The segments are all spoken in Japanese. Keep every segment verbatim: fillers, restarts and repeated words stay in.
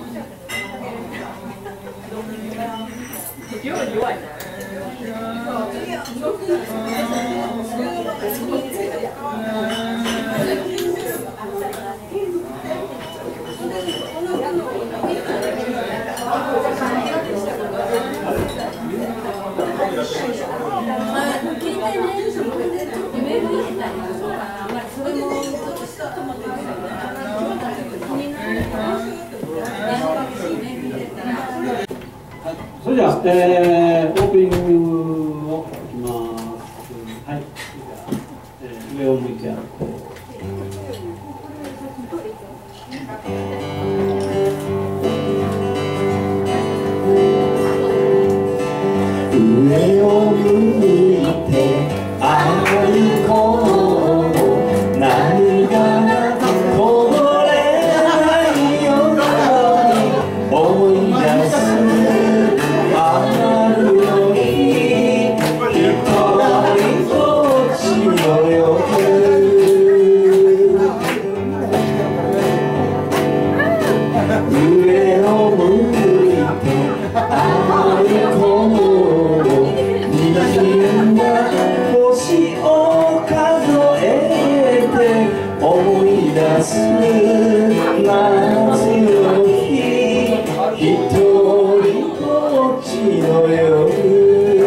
それじゃあ、えー、オープニングをいきます。はい。えー、上を向いて歩こう。 上を向いて歩こう、涙がこぼれないように思い出す。あるより一人ぼっちの夜、上を向いて歩こう、滲んだ星を数えて思い出す夏の日、一人ぼっちの夜、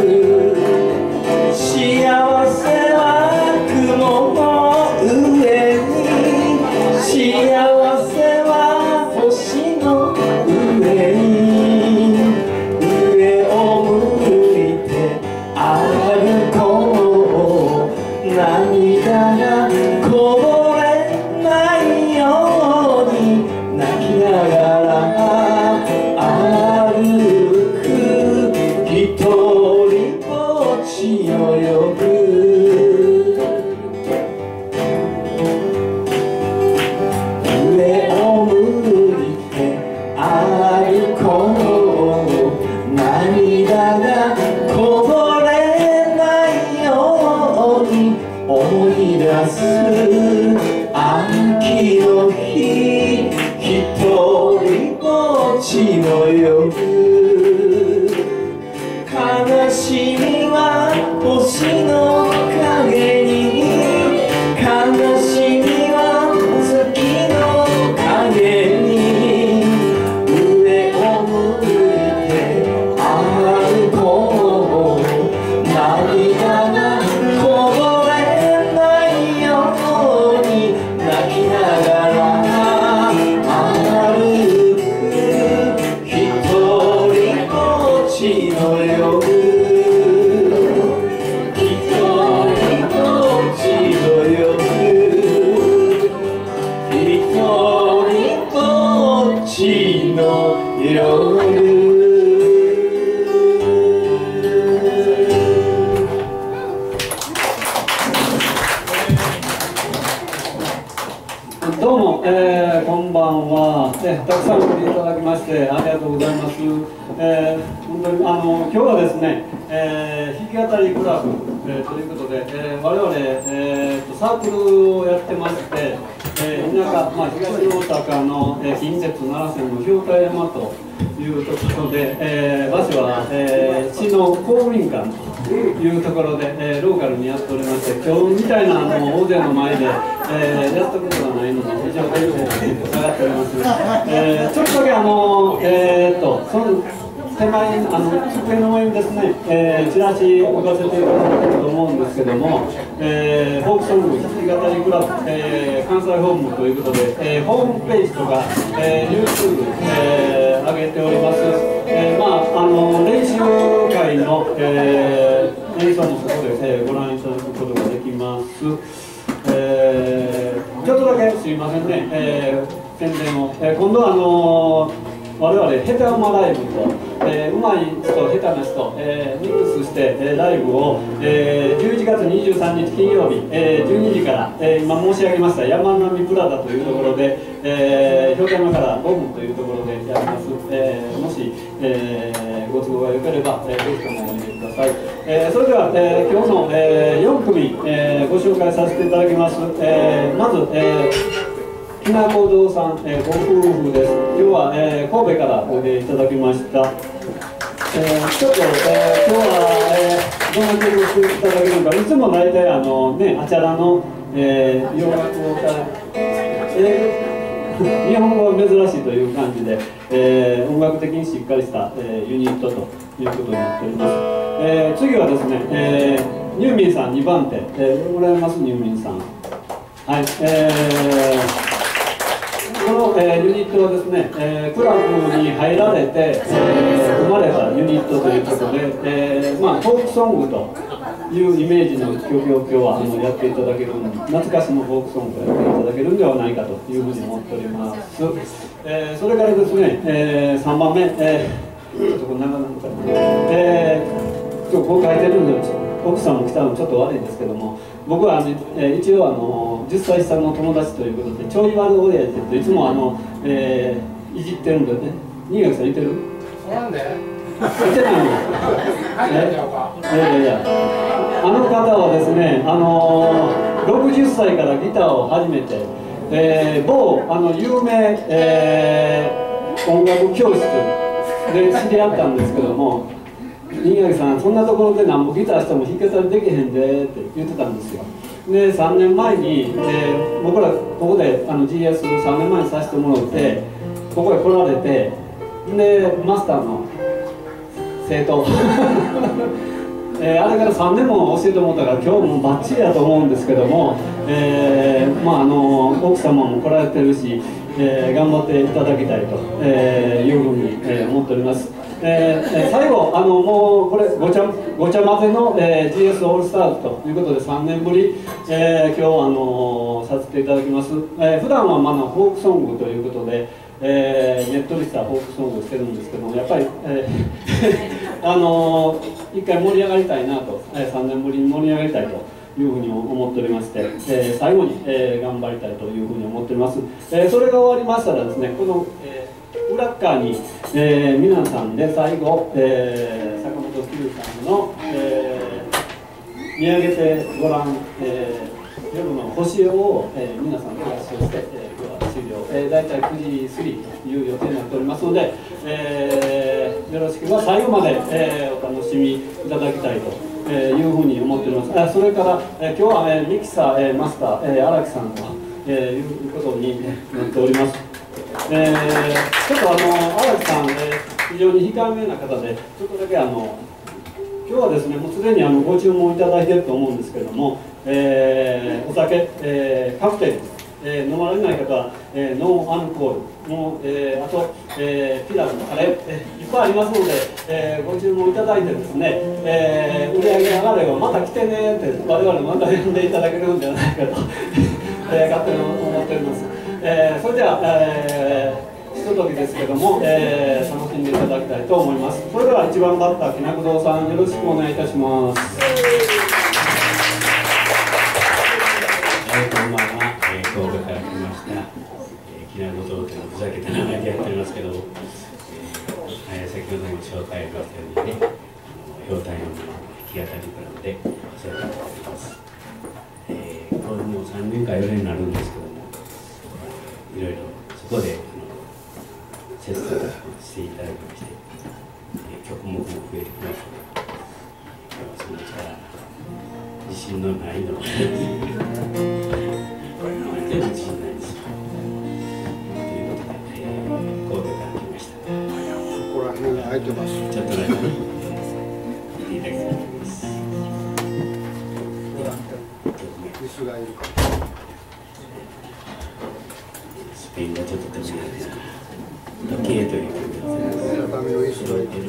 幸せは雲の上に、幸せは星の上に、上を向いて歩こう、涙がこぼれないように泣きながら歩く、一人ぼっちの夜、上を向いて歩こう、涙がこぼれないように思い出す秋の日、一人ぼっちの夜、悲しみは星の影に、悲しみは月の影に、上を向いて歩こう、涙がこぼれないように泣きながら歩く、一人ぼっちの夜、一人ぼっちの夜、一人ぼっちの夜。 どうも、えー、こんばんは、ね、たくさん来ていただきましてありがとうございます。えー、本当にあの今日はですね、えー、弾き語りクラブ、えー、ということで、えー、我々、えー、とサークルをやってまして、えー、田舎、まあ、東大阪の、えー、近鉄奈良線の日岡山というところで、えー、場所は、えー、市の公民館というところで、えー、ローカルにやっておりまして、今日みたいなあの大勢の前で、えー、やったことがないので非常に伺っております。えー、ちょっとだけあのえー、っとその手前にあの机の上にですね、えー、チラシ置かせていただけると思うんですけども、えー、フォークソング弾き語りクラブ、えー、関西ホームということで、えー、ホームページとか、えー、YouTube、えー、上げております。えー、まああの練習会の、えー、演奏もそこで、えー、ご覧いただくことができます。えー、ちょっとだけすいませんね、えー、宣伝を、えー、今度はあのー我々ヘタウマライブと、えー、うまい人下手な人、えー、ミックスして、えー、ライブを、えー、じゅういちがつにじゅうさんにち金曜日、えー、じゅうにじから、えー、今申し上げました山並プラザというところで、えー、氷山からごふんというところでやります。えー、もし、えー、ご都合がよければ、えー、ぜひともおいでください。えー、それでは、えー、今日の、えー、よんくみ、えー、ご紹介させていただきます。えー、まず、えーきなこ堂さん、えー、ご夫婦です。今日は、えー、神戸からおいでいただきました。えー、ちょっと、えー、今日は、えー、どんな曲をしていただけるのか、いつも大体あの、ね、あちゃらの、えー、洋楽を歌う、えー日本語は珍しいという感じで、えー、音楽的にしっかりした、えー、ユニットということになっております。えー、次はですね、えー、ニューミンさんにばん手、えー、おられますニューミンさん。はい、えー、この、えー、ユニットはですね、えー、クラブに入られて、えー、生まれたユニットということで、えー、まあフォークソングというイメージの曲を今日はあのやっていただける懐かしのフォークソングをやっていただけるんではないかというふうに思っております。えー、それからですね、えー、さんばんめ、えー、ちょっとこれ長々と、えー、今日こう書いてるんで奥さんも来たのちょっと悪いんですけども、僕はあの、えー、一応あのじゅっさい下の友達ということでちょい悪親父っていつもあの、えー、いじってるんでね。新垣さんいてる？ なんで？ いてないの？ はい、やっちゃおうか。 いやいやいや、あの方はですね、あのー、ろくじゅっさいからギターを始めて、えー、某あの有名、えー、音楽教室で知り合ったんですけども、新垣さん、そんなところで何もギターしても弾き語りできへんでって言ってたんですよ。で、さんねんまえに、えー、僕らここであの ジーエスさんねんまえにさせてもらって、ここへ来られて、で、マスターの生徒えー、あれからさんねんも教えてもらったから今日もバッチリだと思うんですけども、えーまあ、あの奥様も来られてるし、えー、頑張っていただきたいと、えー、いうふうに、えー、思っております。えー、最後あのもうこれごちゃごちゃ混ぜの、えー、ジーエス オールスターズということでさんねんぶり、えー、今日あのさせていただきます。えー、普段はまだフォークソングということで、えー、ねっとりしたフォークソングをしてるんですけども、やっぱり、えー、あのー、一回盛り上がりたいなと、えー、さんねんぶりに盛り上がりたいというふうに思っておりまして、えー、最後に、えー、頑張りたいというふうに思っております。えー、それが終わりましたらですね、この、えー、裏側に、えー、皆さんで最後、えー、坂本九さんの、えー、見上げてごらん、えー、夜の星を、えー、皆さんで合唱して、えー終了、えー、大体くじ過ぎという予定になっておりますので、えー、よろしければ最後まで、えー、お楽しみいただきたいと、えー、いうふうに思っております。あ、それから、えー、今日は、えー、ミキサー、えー、マスター、えー、荒木さんと、えー、いうことになっております。えー、ちょっとあの荒木さん、えー、非常に控えめな方でちょっとだけあの今日はですね、もうすでにあのご注文いただいていると思うんですけれども、えー、お酒、えー、カクテル、えー、飲まれない方は、えー、ノンアルコールも、えー、あと、えー、ピラフ、カレー、えー、いっぱいありますので、えー、ご注文いただいてですね、えー、売り上げ上がればまた来てねって我々また呼んでいただけるんじゃないかと、えー、勝手に思っております。えー、それでは、えー、ひとときですけども、えー、楽しんでいただきたいと思います。それではいちばんバッター、きなこ堂さん、よろしくお願いいたします。 えー、こんばんは、えー、神戸から来ました、えー、きなこ堂というふざけた名前でやっておりますけど、えー、先ほども紹介があったようにね、ひょうたんよんの弾き語りクラブでお世話になっております。えー、これもうさんねんかよねんになるんですけども、いろいろそこであの切磋琢磨していただきまして、えー、曲目も増えてきましたので、今日はその力自信のないの全部自信ないですよ。ということで、えー、神戸から来ました。 ここら辺が空いてます。 ちょっとだけ見ていただきたいと思います。では、 椅子がいるか。 スペインがちょっと得意ですが、時計という曲でございます。 畳の椅子がいる。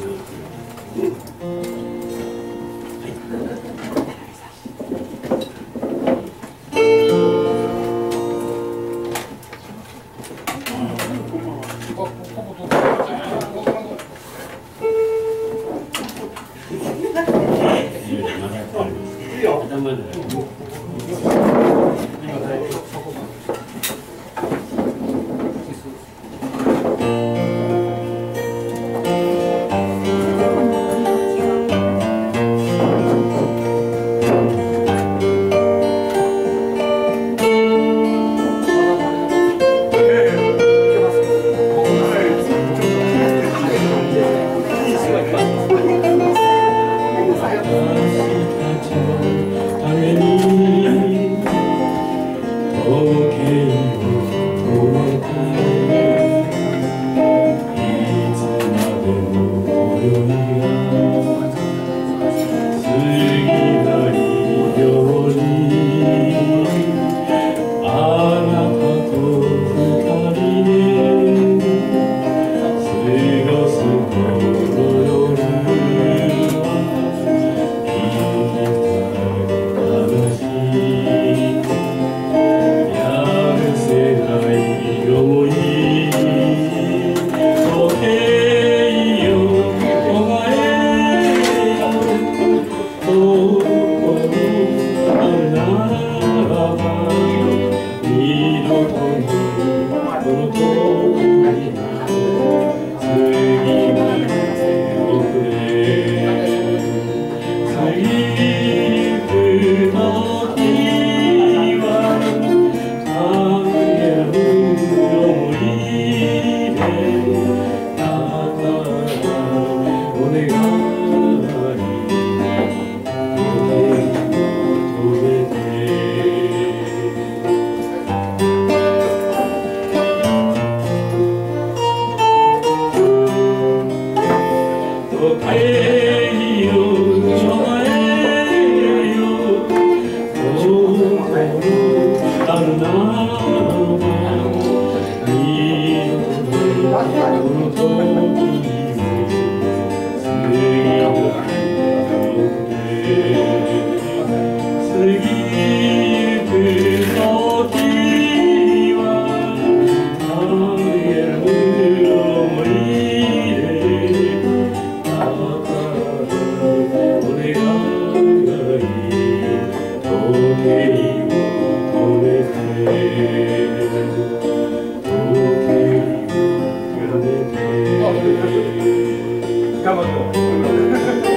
頑張って。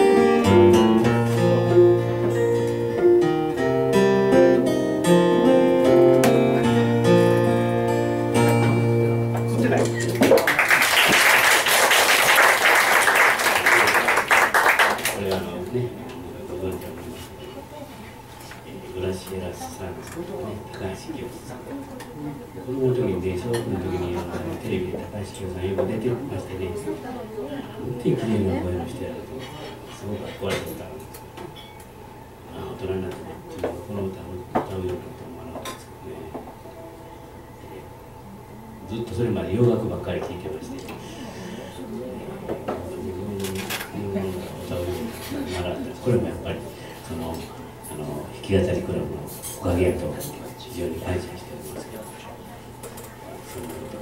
子供の時にね、小学校の時にあのテレビで高橋清さんよく出てましてね、本当に綺麗な声の人やると、すごく憧れてたんです。あ、大人になってね、ちょっとこの歌を歌うようなこともあったんですけどね、ずっとそれまで洋楽ばっかり聴いてまして、日本の歌うようにならなかったです。これもやっぱりそのあの弾き語りクラブのおかげやと思って非常に感謝しておりますけど、その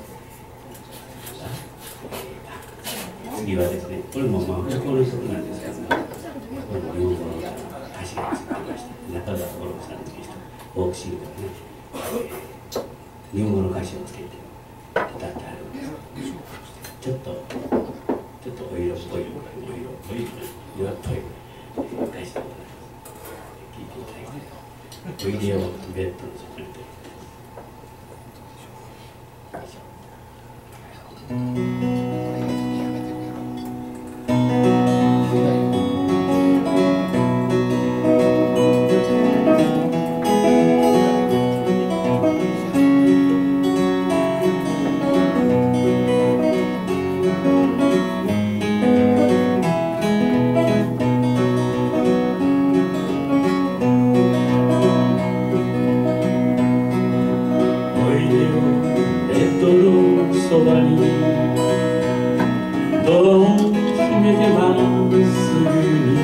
次はですね、これもまあ男の曲なんですけども、これも日本語の歌詞が作ってまして、中田五郎さんという人、フォークシンガーがね、日本語の歌詞をつけて歌ってあるんです。ちょっとちょっとお色っぽい、お色っぽい、色っぽい歌詞でございます。聞いていただいて。おいでよベッドのそこにそばにドアを閉めてまっすぐに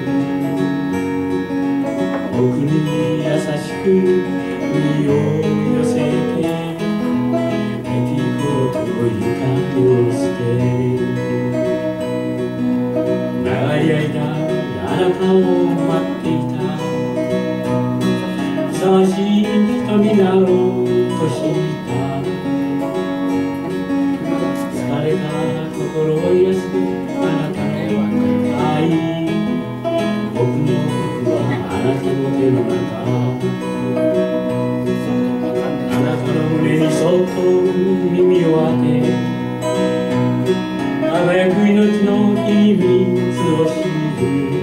僕に優しく身を寄せてペティコートを床に下ろして長い間あなたを待っていたふさわしい人になろうとした心を癒すあなたの愛僕の僕はあなたの手の中あなたの胸にそっと耳を当て輝く命の秘密を知る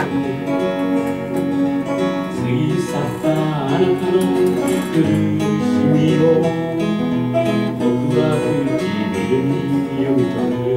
過ぎ去ったあなたの苦しみを僕は唇に読み取る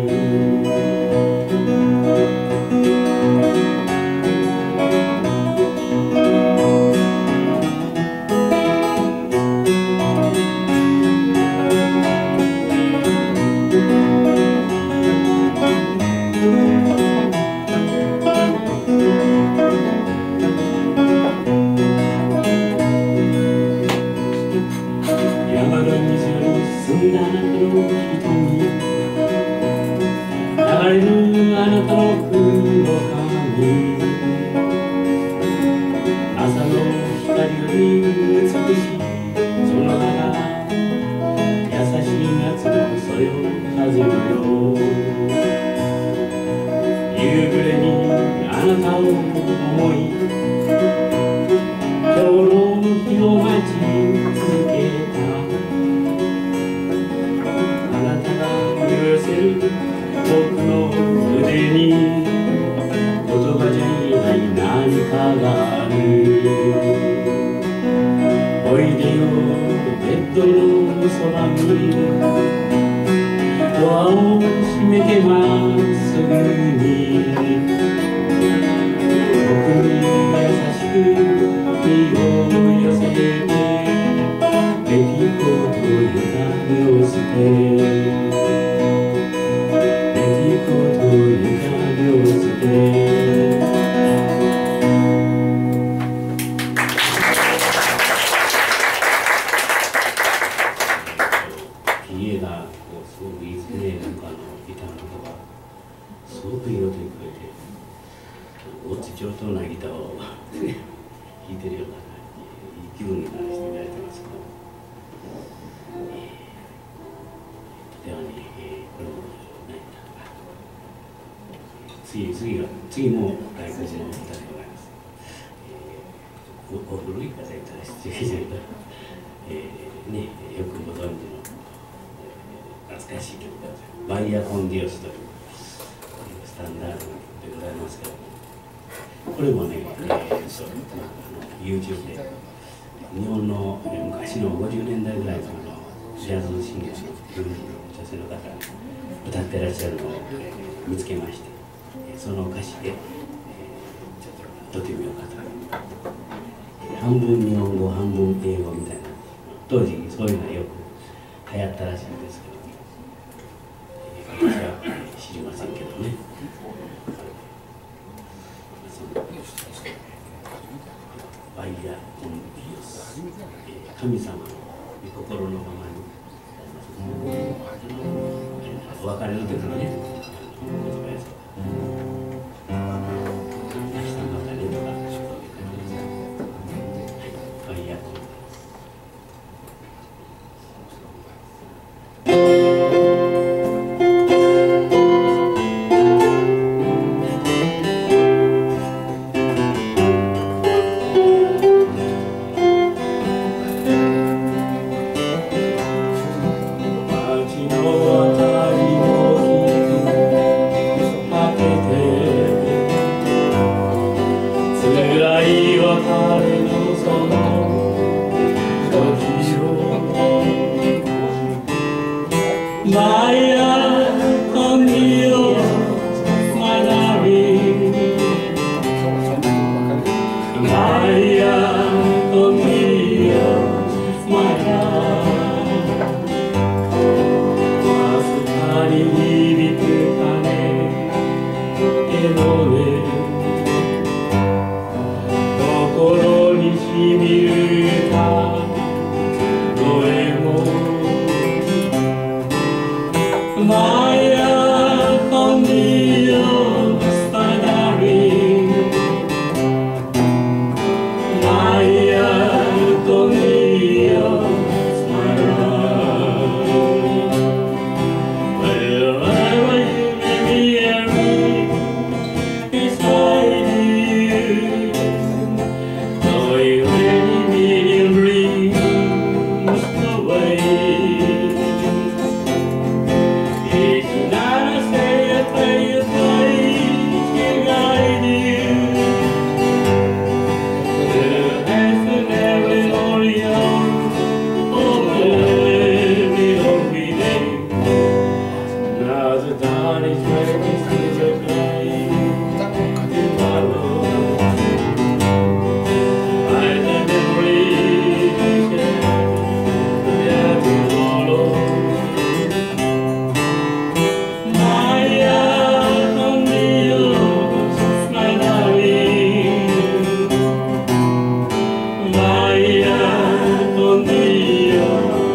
次次が次も外国の歌でございます。えー、おお古い方言ったら失礼じゃないか、えー、ね、よくご存知の、えー、懐かしい曲でございます。バイア・コンディオスというスタンダードでございますけども、これもね、えー、そう、まあ、あの YouTube で日本の、えー、昔のごじゅうねんだいぐらいのジャズシンガーの女性の方が歌ってらっしゃるのを、えー、見つけまして、えー、その歌詞で、えー、ちょっと撮ってみようかと。えー、半分日本語半分英語みたいな、当時そういうのがよく流行ったらしいんですけど、えー、私は、えー、知りませんけどね。バイア・コンディオス、えー、神様の御心のままに、お別れの時にね、言葉やそう、明日またねとか、そういう感じです。はい、バイア・コンディオス。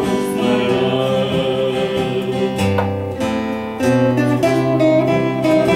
「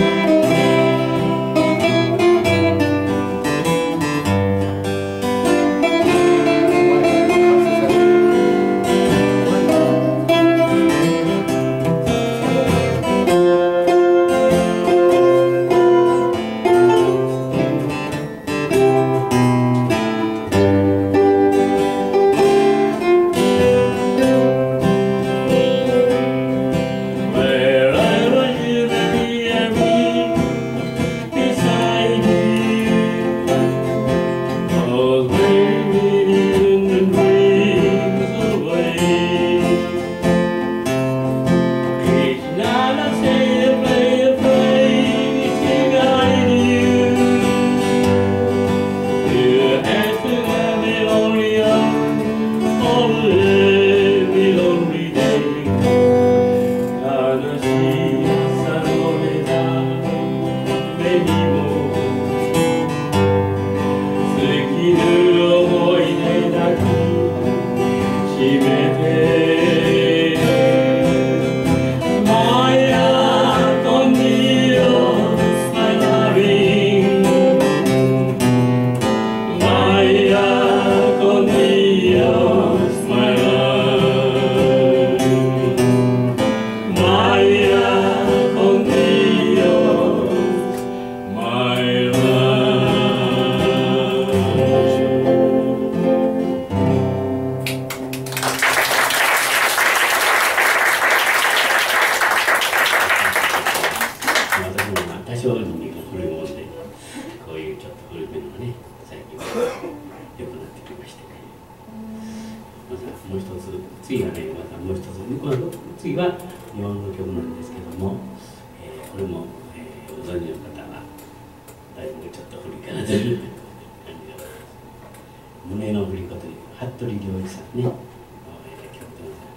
は日本の曲なんですけども、えー、これも、えー、ご存知の方はだいぶちょっと古いかなという感じがします。胸の振り子という服部良一さんね、の、えー、曲でござい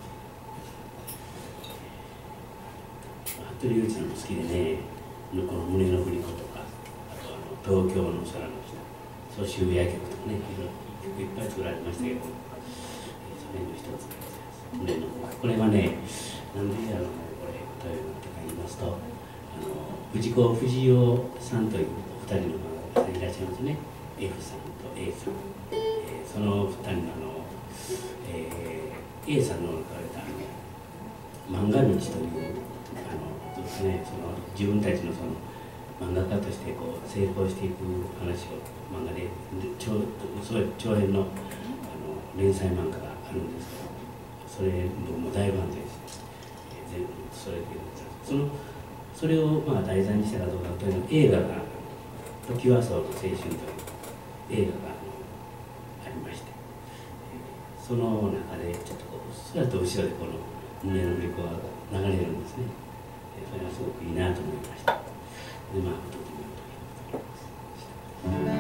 ます。服部良一さんも好きでね、この胸の振り子とか、あとあの東京の空の下、そう渋谷曲とかね、いろいろ曲いっぱい作られましたけど、えー、それの一つでございます。胸のこれはね、なんであのこれ歌うのとか言いますと、あの藤子不二雄さんというお二人の方がいらっしゃいますね。F さんと A さん、えー、その二人のあの、えー、A さんの書かれたあの漫画道というあのですね、その自分たちのその漫画家としてこう成功していく話を漫画で長すごい長編のあの連載漫画があるんですけど、それ僕も大ファンで、えー、全部それでそのそれをまあ題材にしたらどうかというの映画が「トキワ荘の青春」という映画がありまして、えー、その中でちょっとこうそれと後ろでこの胸の振り子が流れるんですね。それがすごくいいなと思いました。で、まあ、とてもいいと思いました。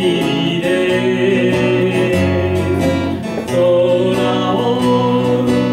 空を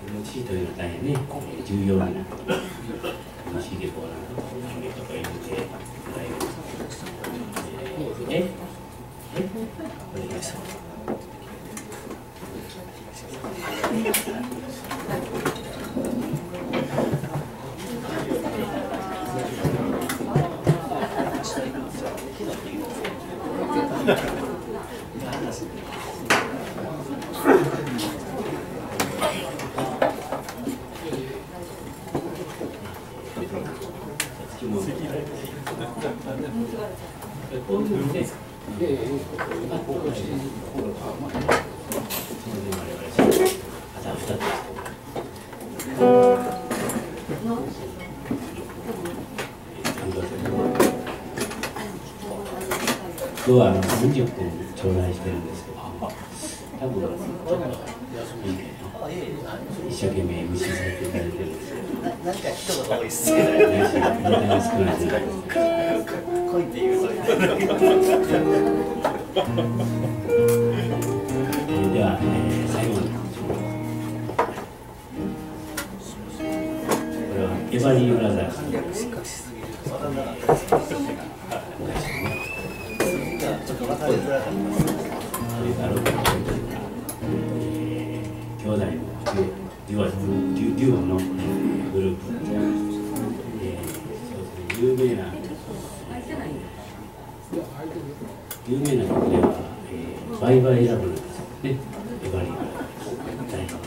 地というのは大変ね、えー、重要な楽しいレコードの音楽とか言ってもらえる。ええお願いします。今日はあのさんじゅっぷん頂戴してるんですけど、多分ちょっと一生懸命 エムシー されていただいてるんですけど、 なんか人が多いっすね。 少ないです来いって言うと。 では、えー、最後にこれはエバリー・ブラザーズのしかしすぎる。わかんなかったです。ちょっと分かりづらかったです。 それからロックの兄弟のデュアデュデュオのグループ、えー、そうですね、有名な有名な曲では、えー、バイバイラブなんですね、エバリー・ブラザーズ。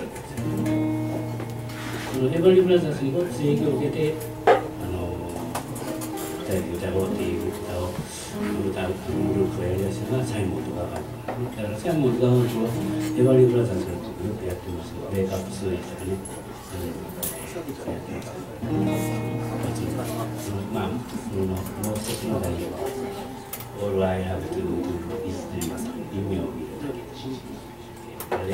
このエバリー・ブラザーズにごっつ影響を受けて、あのふたりで歌おうっていう歌を歌うグループをやりだしたのがサイモンとガーガーだからサイモンとガーガーとエバリー・ブラザーズの曲よくやってますけど、ベークアップスーイとかね、やってますけど、まあ、そのもう一つの代表は All I Have to Do Is Dream 夢を見るだけです。これで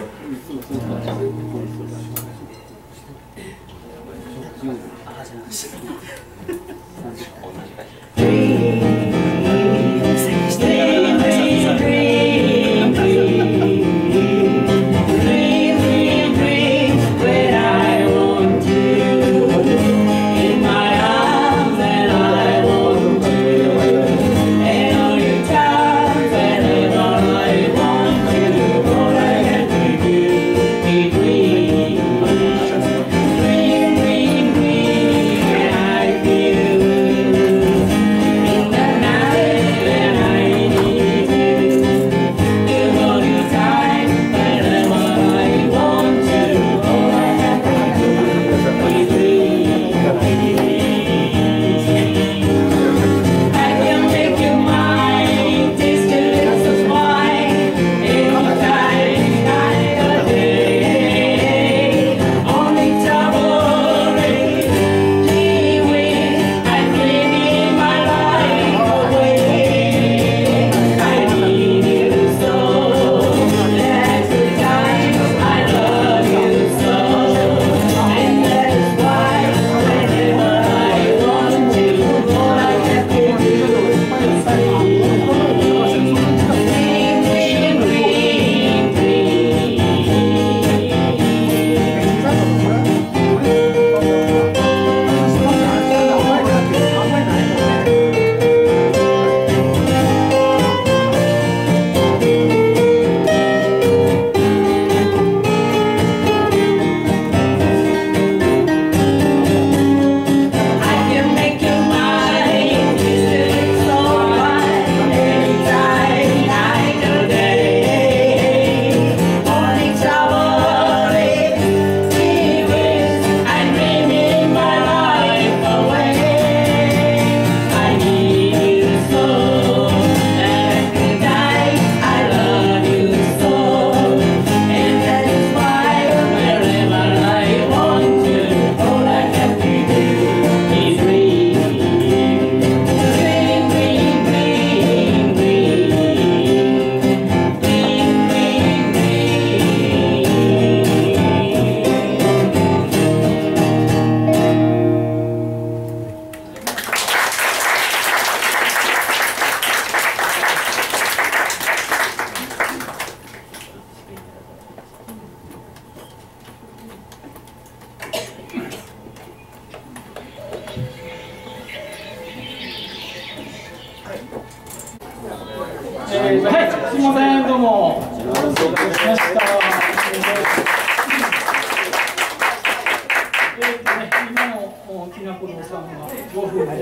ね、今のきなころさんはご夫婦で、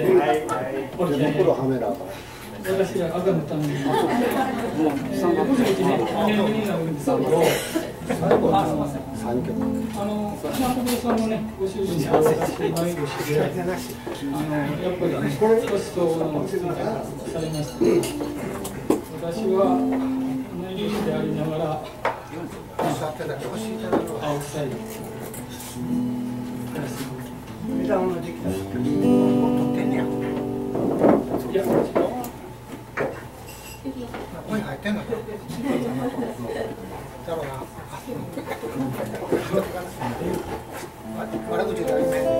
私が赤のために、もうぼちぼちね、にねんめになるんですけど、あの、きなころさんのね、ご主人と私、同い年で、あの、やっぱりね、年相応の付き合いをされました。私は、同い年でありながら、青臭い。 枝の時期だ。取ってんねや。 いや、 声入ってんのか。だろうな。悪口だよね。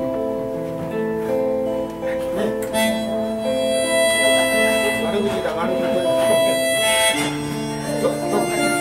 悪口だ悪口だ。どどっかに。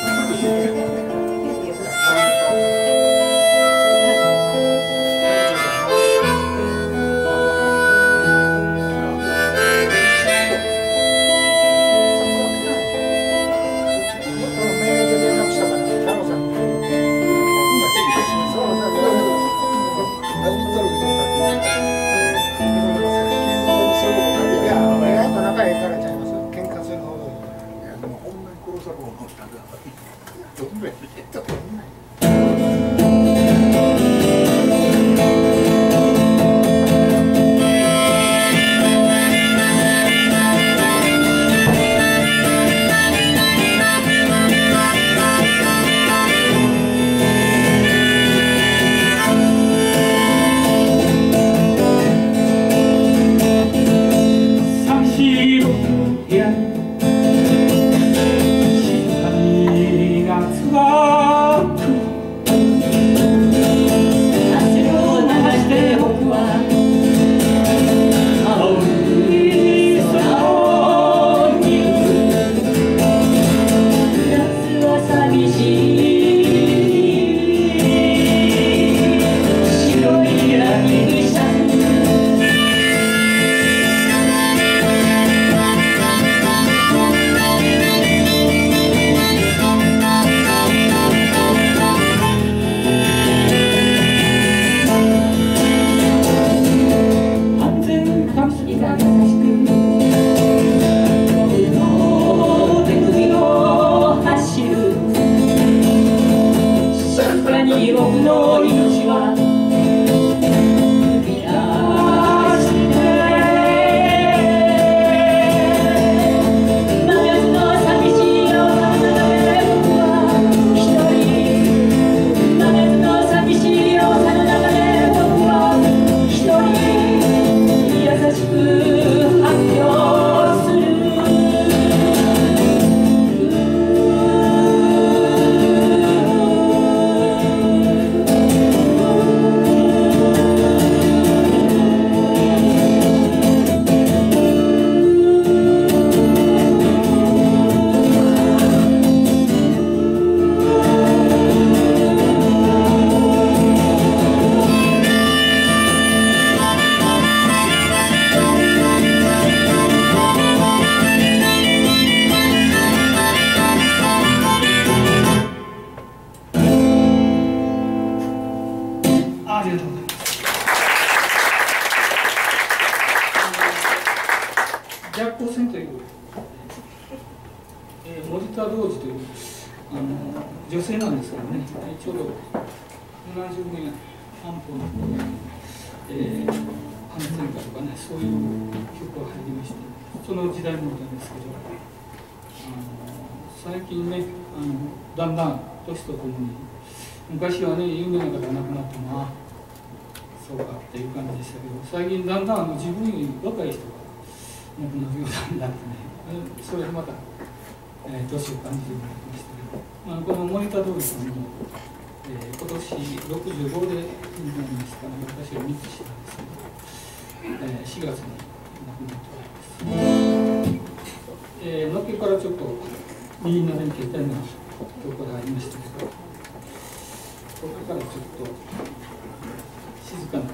昔はね、有名な方が亡くなっても、ああ、そうかっていう感じでしたけど、最近だんだんあの自分より若い人が亡くなるようになってね、それでまた、えー、年を感じるようになりましたけど、あのこの森田通りさんも、えー、今年ろくじゅうごでになりますから、私はみっつ下ですけど、えー、しがつに亡くなっております。えー、のっけからちょっと右の連携点のところがありましたけど、ここからちょっと静かな、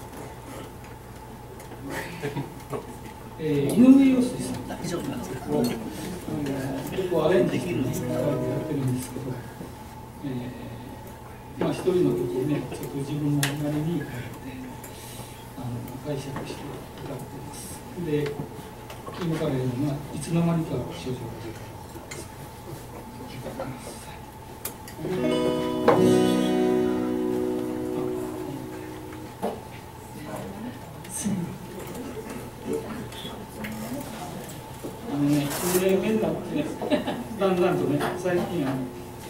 えー、井上陽水さん、 大丈夫なんですか。 結構アレンジしてやってるんですけど、えー、まあ一人の曲をね、 ね、ちょっと自分なりにあの解釈して歌ってます。で、今から言うのはいつの間にか症状が出た。歌ってます。あのね、数年目になってね、だんだんとね、最近あの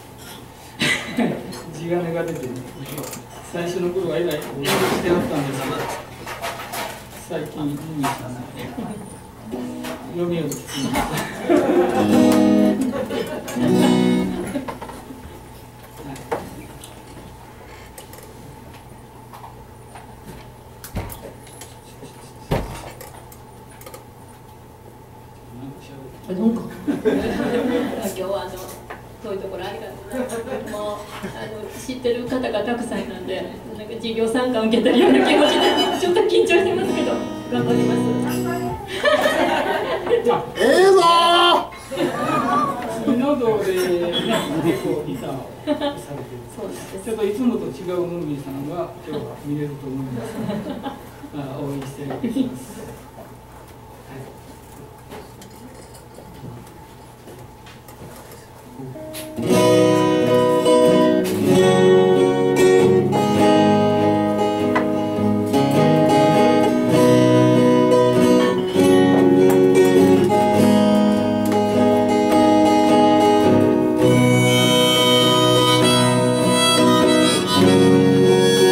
地金が出てね、最初の頃はえらいこうしてあったんですけど、最近耳さんが読みをきついんです今日はあの遠いところありがとうございます。もうあの知ってる方がたくさんなんで、なんか授業参観受けてるような気持ちでちょっと緊張してますけど頑張ります。 ええぞー。喉でね、結構ギターをされてる。 そうです。 ちょっといつもと違うムーミンさんが今日は見れると思いますので、応援しております。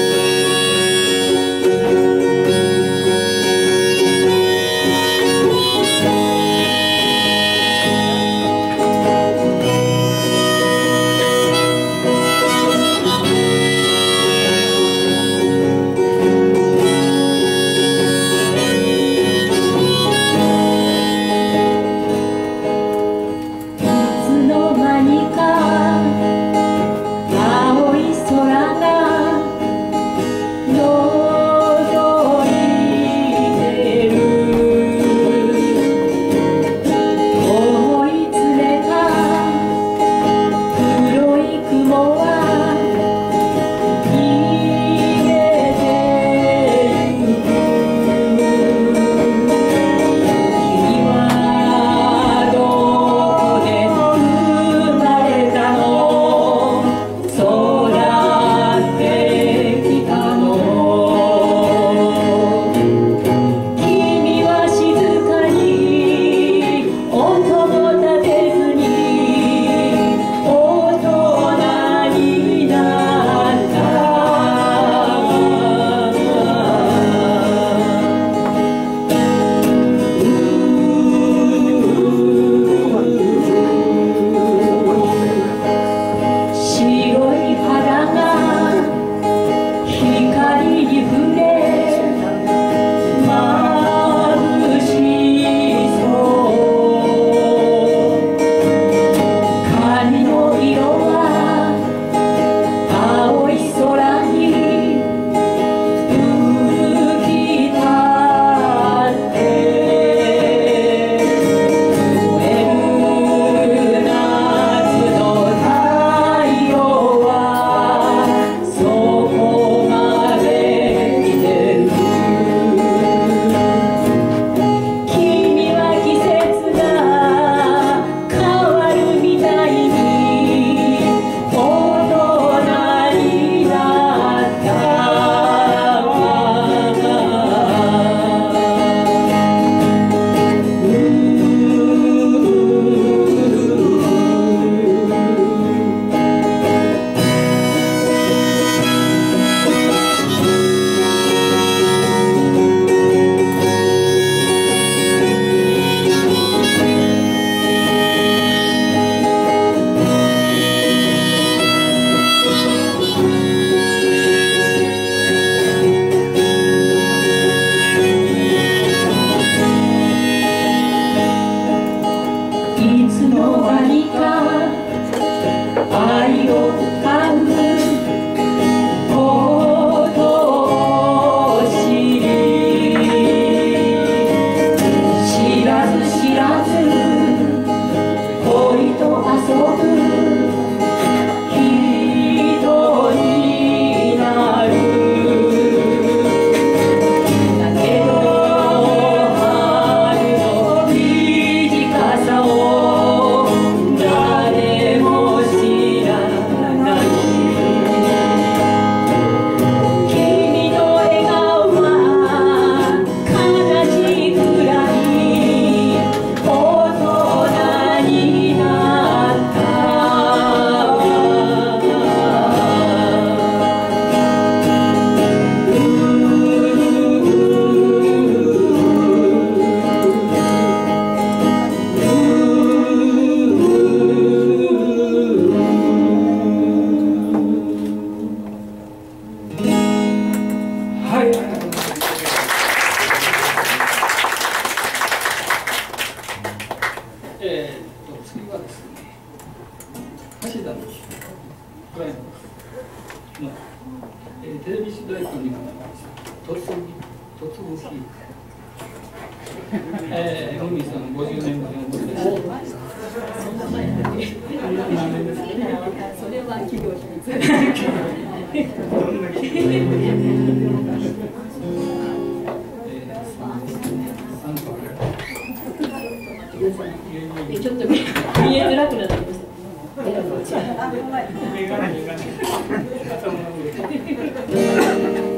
ーえーと次はですね、橋田のクライマックスの、えー、テレビ主題歌にもなりました「突撃突撃」えー、海さんごじゅうねんまえの思い出しそんな前だっけ。 何年ですか？ それは企業秘密。 どんな気分ででちょっと見えづらくなってきました。 メガネメガネ頭の上。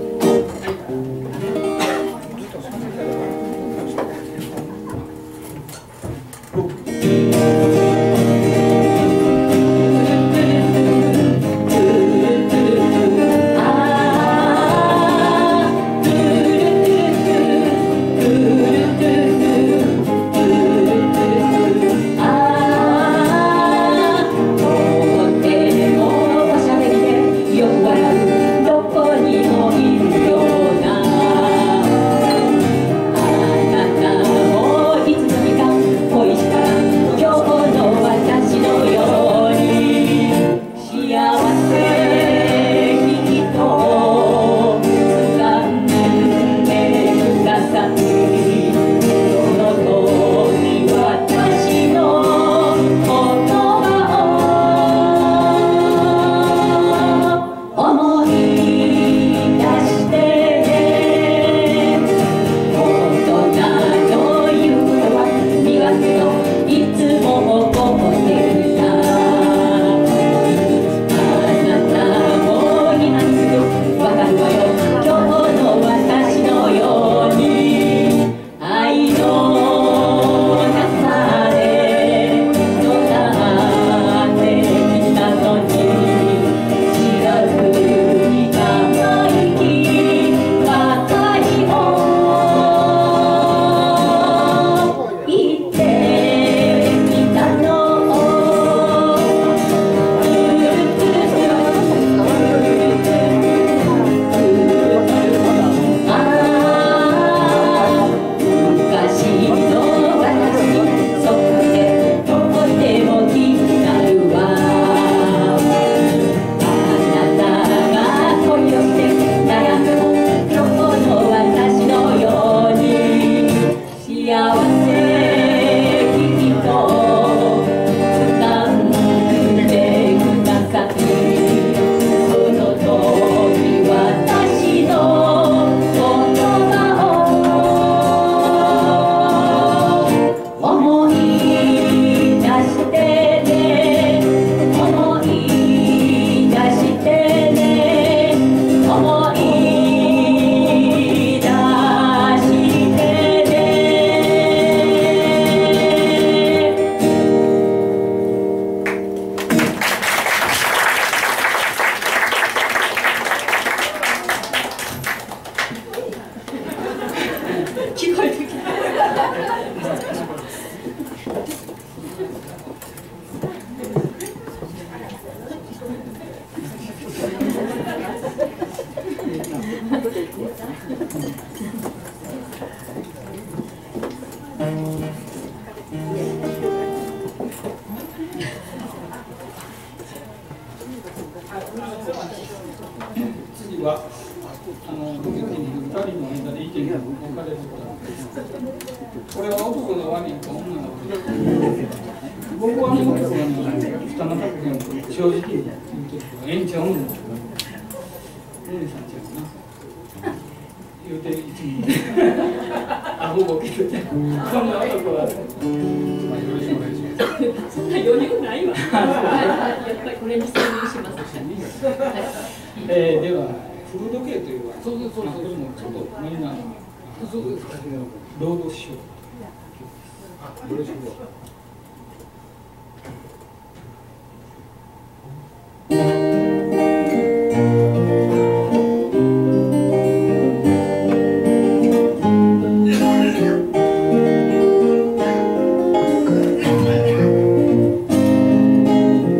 次はあの時にふたりの間で意見が分かれることなんです。これは男が悪いか女が悪いか。僕はあの男が二股作品を正直に言うてるけどええんちゃうんだ。お姉さんちゃうな。言うていつもアホボケててこんな男はそんな余裕ないわ。やっぱりこれに専念します。えー、では古時計というのはそうそうそうそうちょっとみんな労働しよう。よろしく。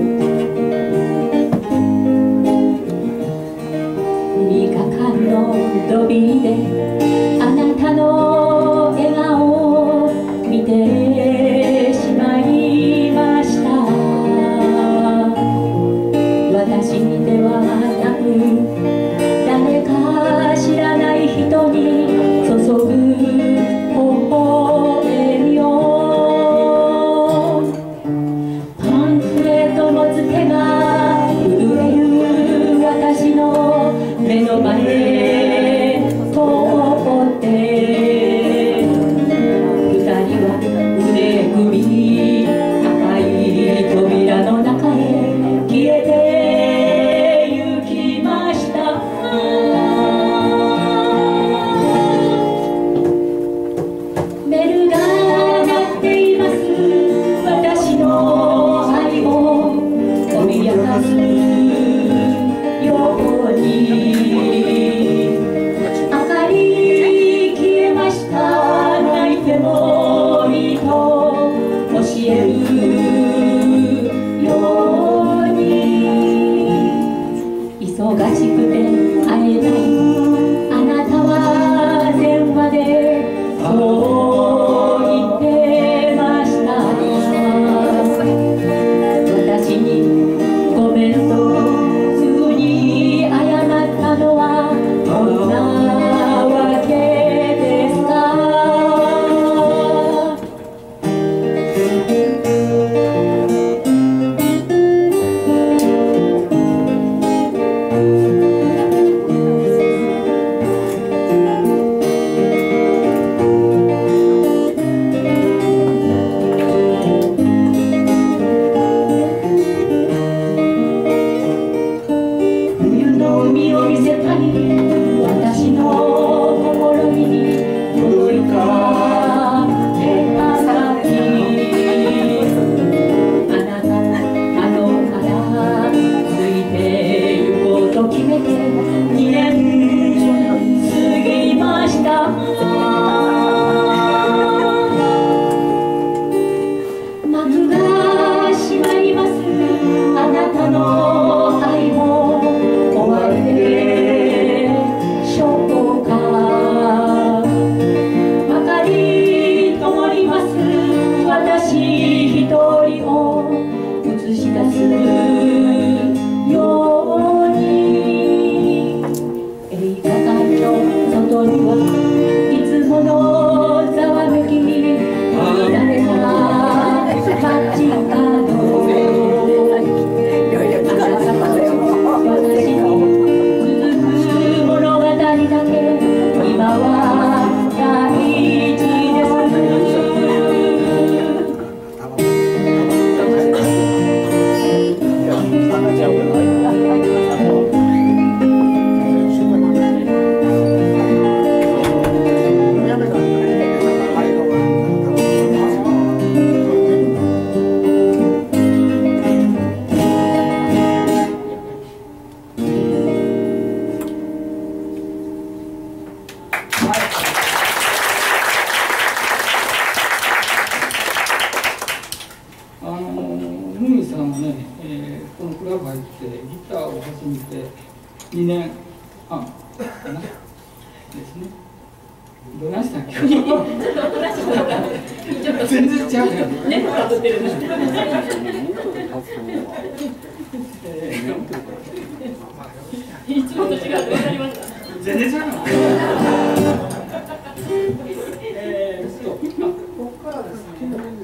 三日間のロビーであなたの笑顔を見てしまいました。私ではなく誰か知らない人に注ぐ微笑みを、パンフレットのつけが震える私の目の前通って二人は腕組み赤い扉の中へ消えてゆきました。ベルが鳴っています。私の愛を脅かすように明かり消えました。泣いてもいいと教えるように、忙しくて会えないあなたは電話でそう言ってました。私にごめんとすぐに謝ったのはどんなわけですか。冬の海を見せたい私の心に届いた手羽先、あなたあのからついてゆこうと決めてにねん過ぎました。幕が閉まります。あなたの愛も終わりでしょうか。明かり灯ります。私一人を映し出すように、映画館の外にはいつものざわめきに乱れた街角、私の続く物語だけ今は大事です。 あのムミさんはね、えーこのクラブ入ってギターを始めてにねんはんかなですね。どないしたっけ？全然違うよね。 ね、かぶってるね。いつもと違う。わかりました。 全然違うの。えーっと、ここからですね。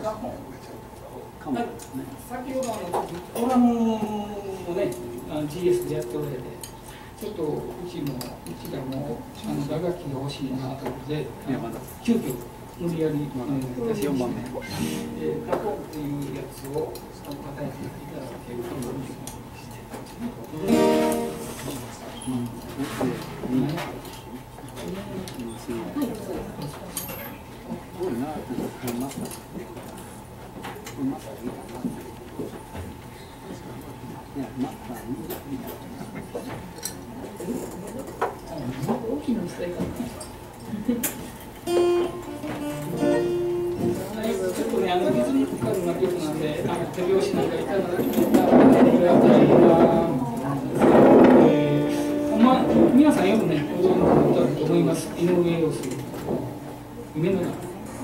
先ほどあのドラムをね、ジーエス でやっておられて、ちょっとうちもうちらもあの打楽器が欲しいなということで、急遽無理やり出しよんばんめ、カポンっていうやつを叩いていただけると思います。 大きな使い方。 ちょっとね、あのリズミカルな曲なんで、あの手拍子なんかいただけたらありがたいな。えー、まあ皆さんよくねご存知の歌だと思います。井上陽水夢の中。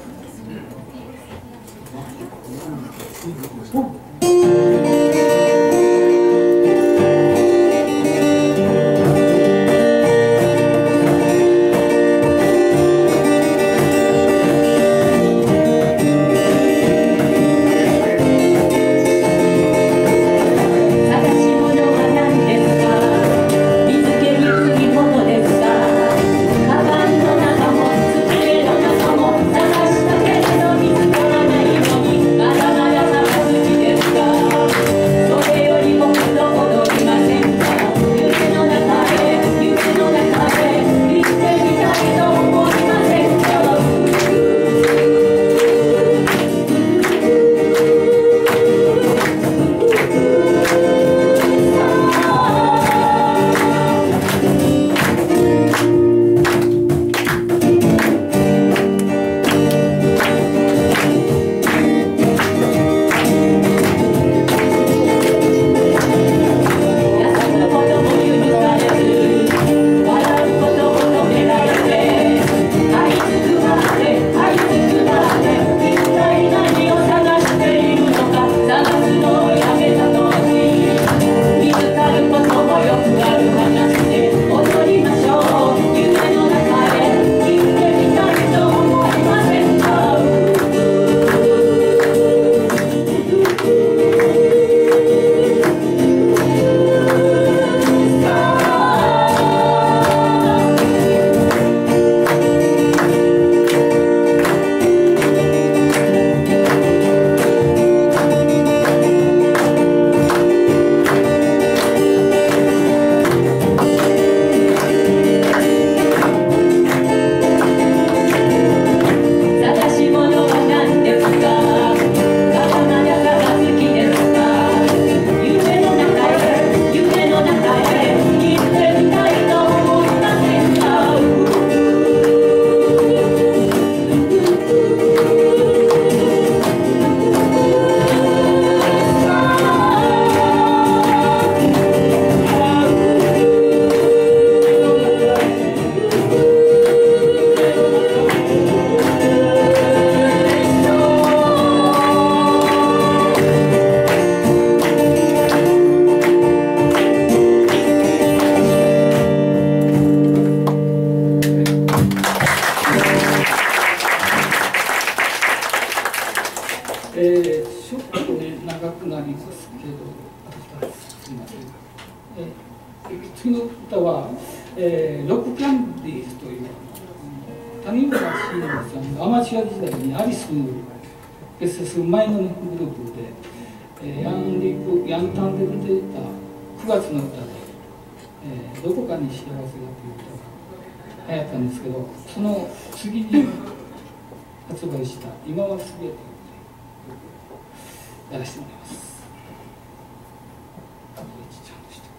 えー、ちょっとね長くなりますけど、すみません。えー、次の歌は、えー、ロックキャンディーズという谷村新司さんがアマチュア時代にアリスを結成する前の、ね、グループで、えー、ヤンリックヤンタンで出てたくがつの歌で、えー「どこかに幸せが」という歌が流行ったんですけど、その次に発売した「今はすべて」やらせてもらいます。ちゃんとして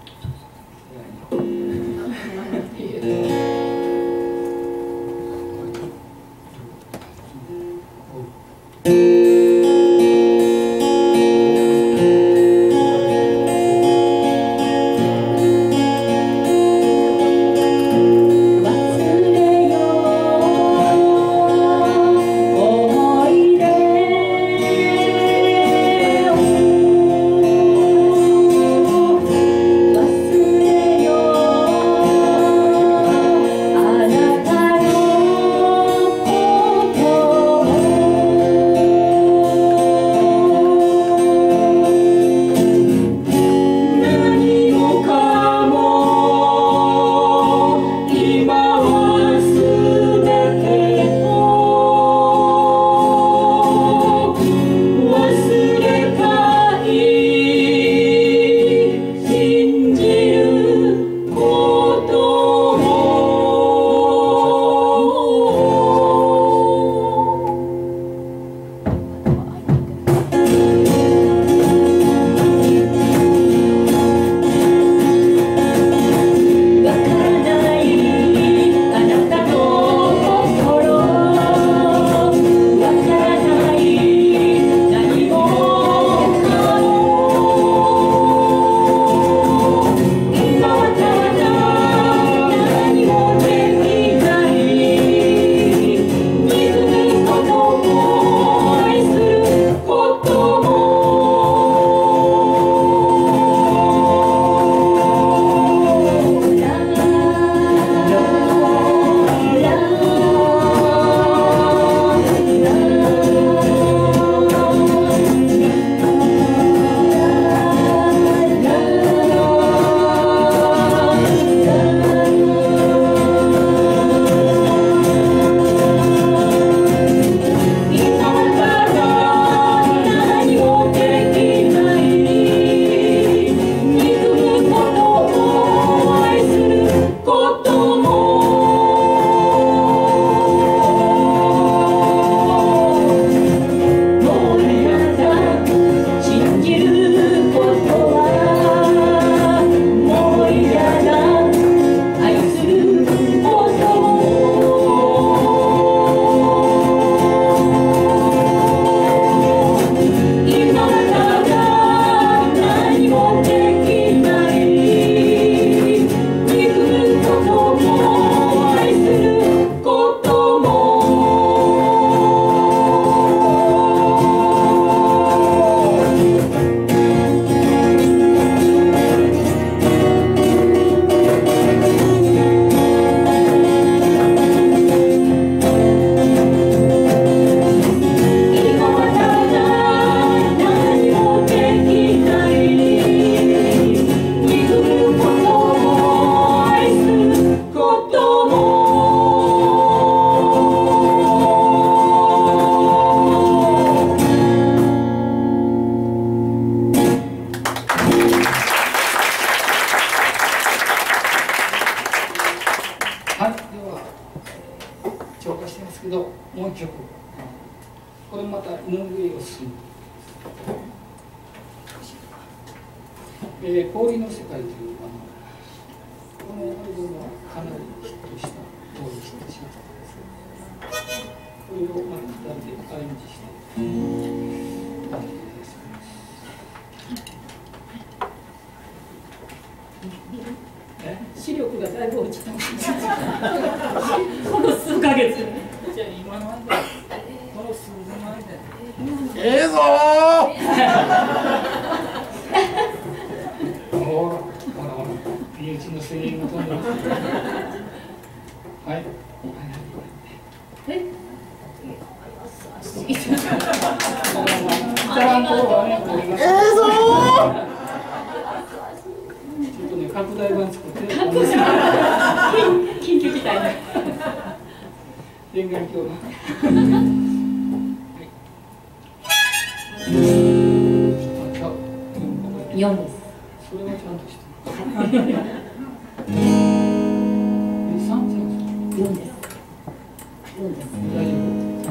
忘れよ思い出けどもう一曲これまた井上陽水、えー、氷の世界というあのこのアルバムはかなりヒットした当時ヒットしましたこれをまたふたりでアレンジして歌っていただきます視力がだいぶ落ちたこの数ヶ月。 じゃあ今の間この数年の間ええぞほらほらほら身内の声援が飛んでますはいえじゃあこれはねこれがええぞちょっとね拡大版作って緊急事態ね。 電源鏡が四です。 それはちゃんとしてる三ちゃん四です。四です。 大丈夫はい。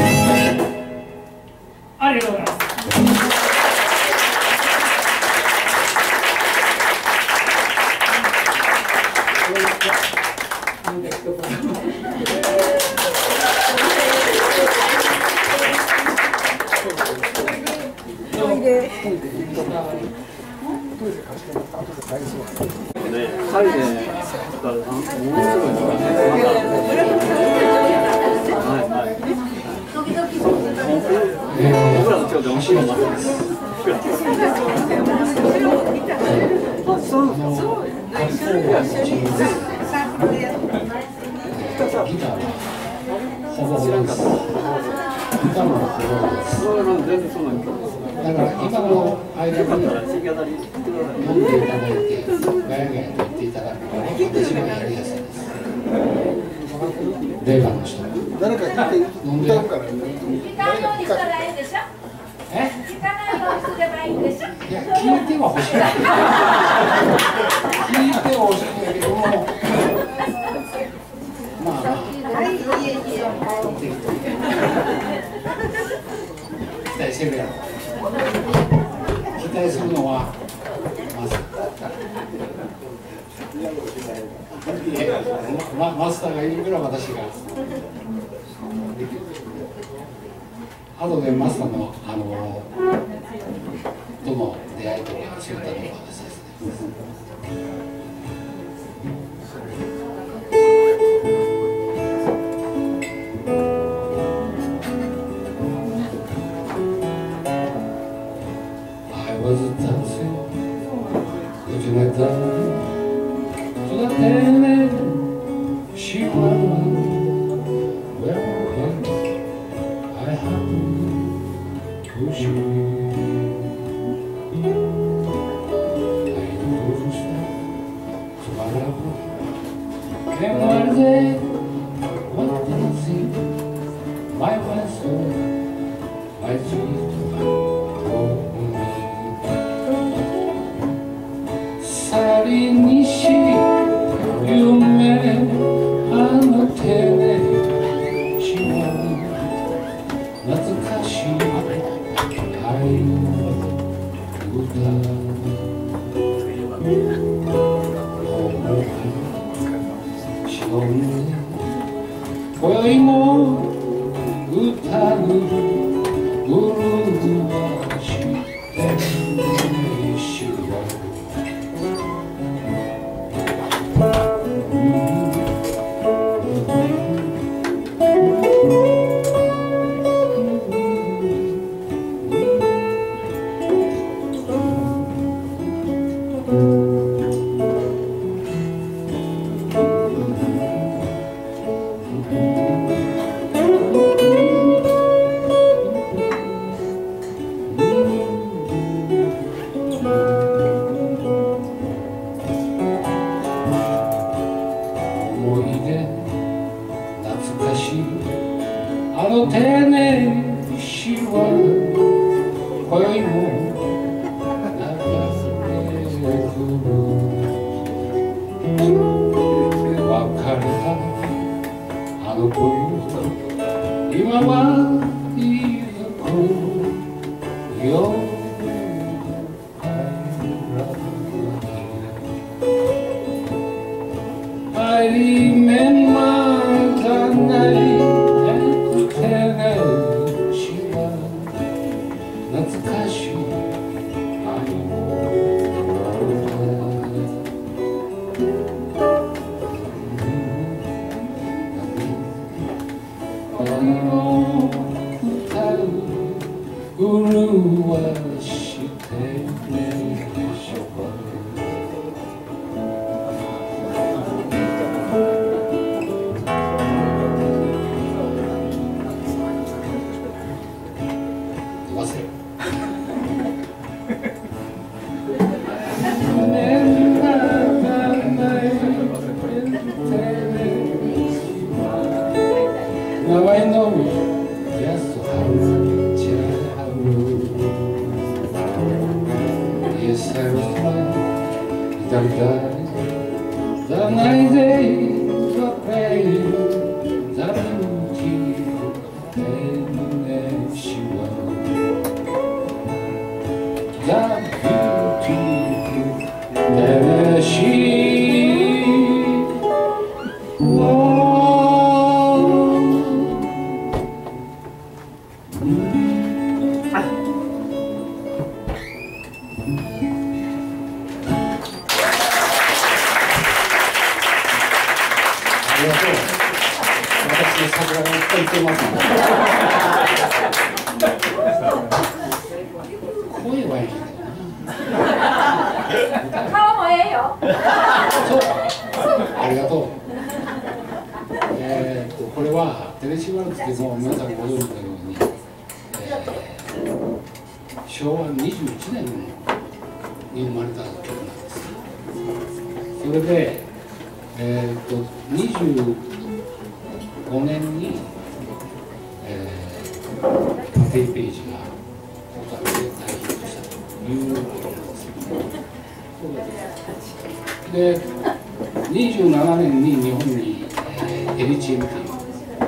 ありがとうございます。 で。 ね、タイで、ものすごいのがね、はいはい。僕らの今日で面白いものです。あ、そうなんですか。 ギターはほぼほぼです。ギターもほぼほぼです。 全然そうなんです。 だから今の間に飲んでいただいて、ガヤガヤと言っていただくと私がやりやすいです。レーバーの人誰か聞いて飲んでるからね。 聞かないようにしたらいいでしょ。 え？ 聞かないようにすればいいんでしょ。 いや、聞いては欲しい。聞いては欲しいんだけども、まあまあ。期待してるやろ。期待するのはまずまマスターがいるから私ができる。後でマスターのあのとの出会いとかそういったのを話させていただきます。Was dancing with my darling to the end. She was well, I had to shoot. I pushed to my love. Came one day, what dancing, my vessel, my sweet. Sari nishi yume ano tene shiwa natsukashi ai uta shinobu koyoi mo utaru uru wa shite shiwa 言ってますね。声はいいけどな。 顔もええよ。 そうありがとう。えー、っとこれはテレシワルツでも皆さんご存知のように、えー、しょうわにじゅういちねんに生まれた曲なんです。それで、えー、っとにじゅうごねんに、えー、テイページが歌って大ヒットしたということなんです。でにじゅうななねんに日本に、えー、エリチエムという方が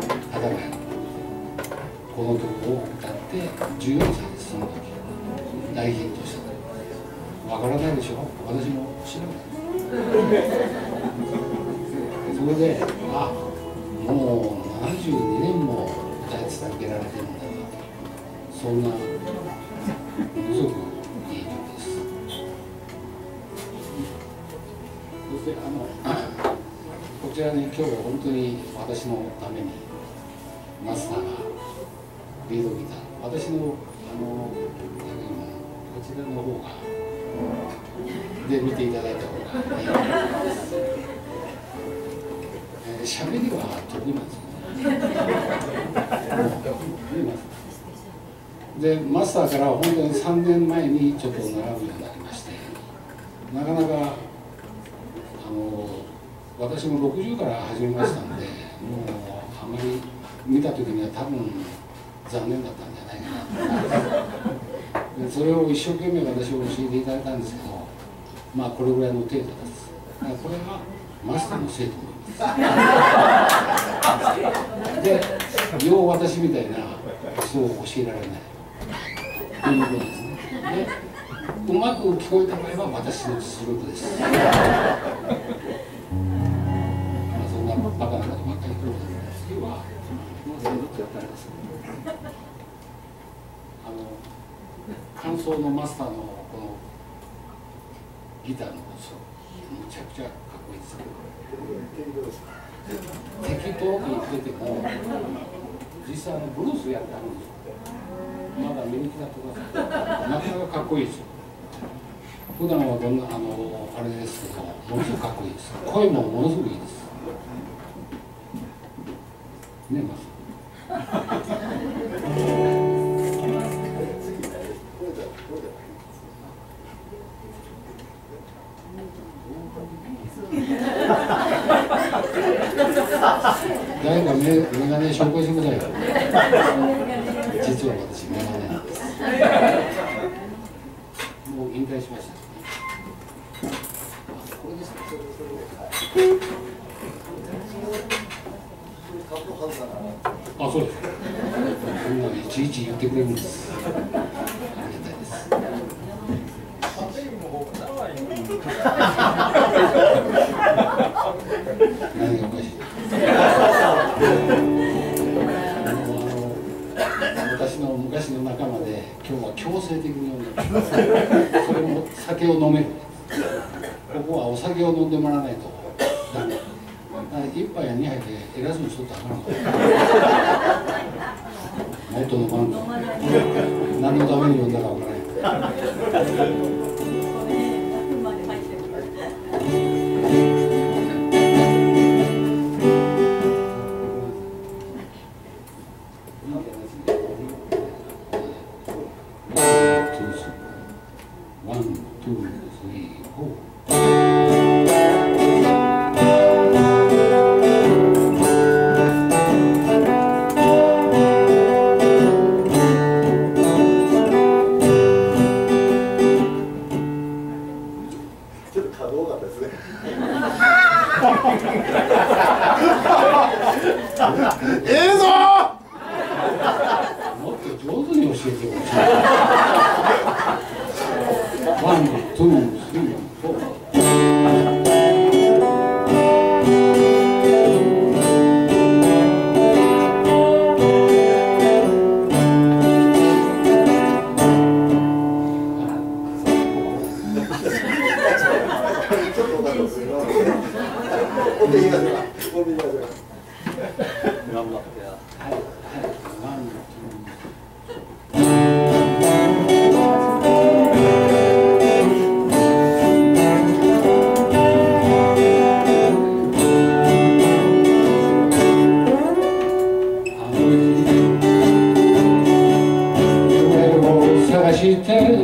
この曲を歌ってじゅうよんさいでその時大ヒットした。わからないでしょ、私も知らない。それで、あ、もうななじゅうにねんも歌い続けられてるんだな、そんなものすごくいい曲です。そしてあのこちらに今日は本当に私のためにマスターがリードギター、私のあのこちらの方がで見ていただいた方がいいと思います。えー、しゃべりは得意なんですよね。でマスターから本当にさんねんまえにちょっと習うようになりまして、なかなかあの私もろくじゅうから始めましたんで、もうあまり見た時には多分残念だったんじゃないかなと。でそれを一生懸命私は教えていただいたんですけど、まあこれぐらいの程度です。だからこれがマスターのせいと思います。で、よう私みたいなそう教えられないということですね。で、うまく聞こえた場合は私の実力です。まあそんなバカなことばっかり言うので、次はもう全部やったんです。あの感想のマスターのこのギターのソロ、むちゃくちゃかっこいいですけど。適当に言ってても実際のブルースやってあるんですよ。まだ見に来たとかなかなかかっこいいですよ。普段はどんなあのあれですけど、ものすごくかっこいいです。声もものすごくいいですね。まず誰かメメガネ紹介してくださいよ。実は私メガネなんです。もう引退しました。これですね。あ、そうです。そんなのいちいち言ってくれるんです。ありがたいです。何がおかしい。私の昔の仲間で今日は強制的に飲んでます。それも酒を飲める。ここはお酒を飲んでもらわないとダメ。一杯や二杯で偉そうにしとったらあかんの。もっと飲まんと。何のために飲んだかわからない。ワン、ツー、スリー、フォー。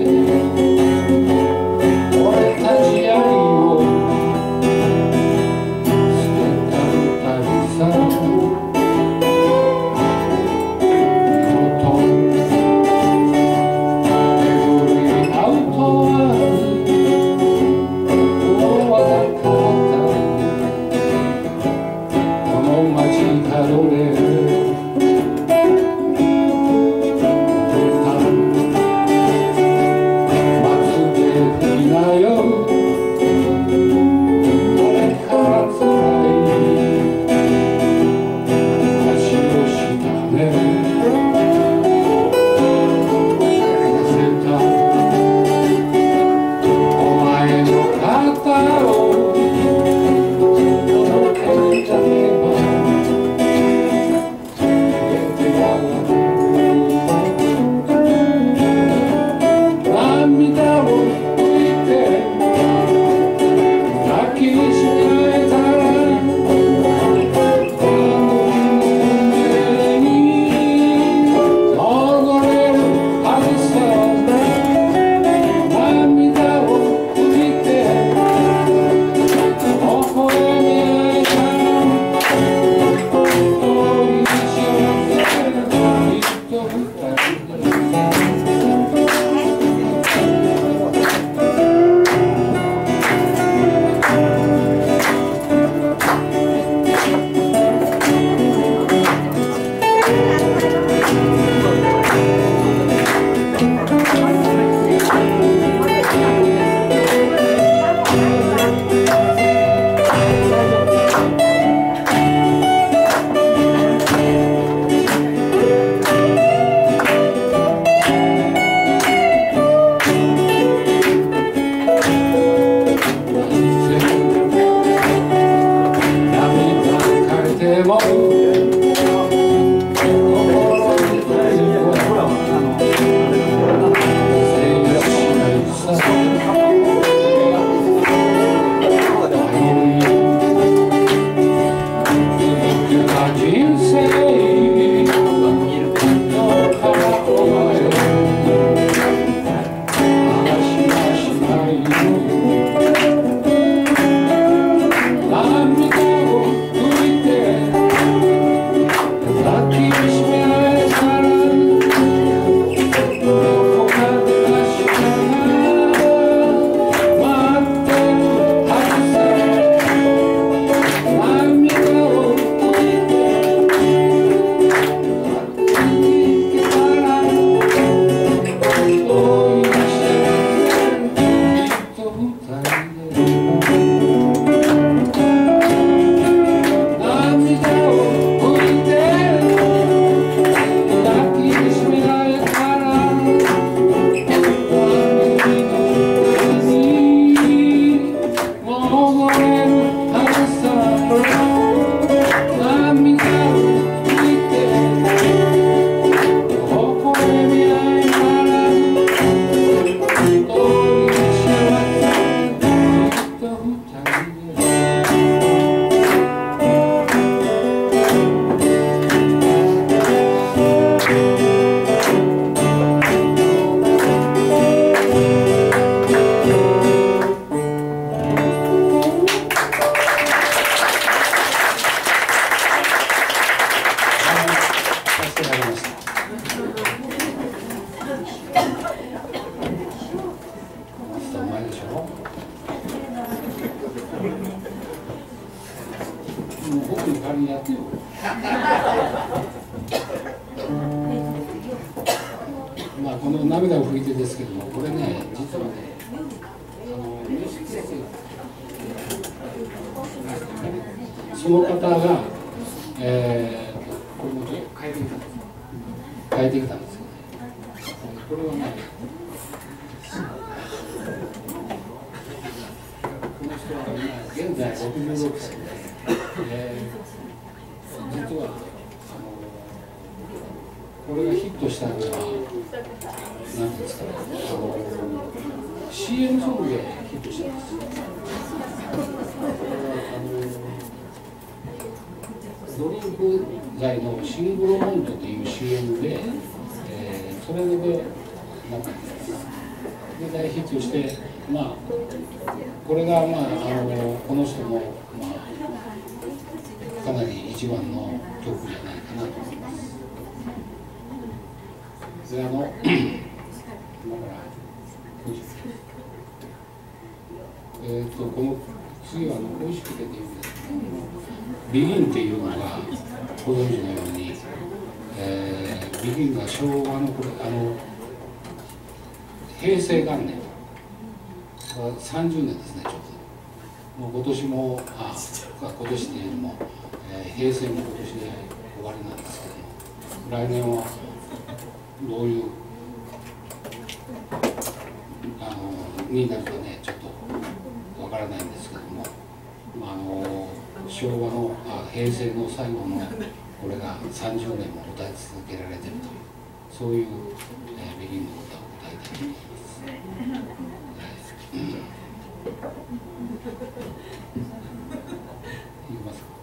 まあこの涙を拭いてですけども、これね、実はね、あのその方が、えー、これも変えてきたんです。変えてきたんですよね。これはね、この人は今現在ろくじゅうろくさいで、えー、実はあのこれがヒットしたのは何ですか、あの シーエム ソングでヒットしたんです。これはあのドリンク剤のシングロモンドという シーエム で、えー、それでなんかで大ヒットして、まあ、これが、まあ、あのこの人も、まあ、かなり一番の曲じゃないかなと思います。であのだからえー、とこの次はあの「恋しくて」っていうんですけど「ビギン」っていうのがご存知のように、えー、ビギンが昭和のこれあの平成元年さんじゅうねんですね。ちょっともう今年もあ今年っていうのも、えー、平成も今年で終わりなんですけども、来年はどういうあのになるかねちょっとわからないんですけども、まあ、あの昭和のあ平成の最後のこれがさんじゅうねんも歌い続けられてるというそういう、えー、ビギンの歌を歌いたいと思います。いきますか。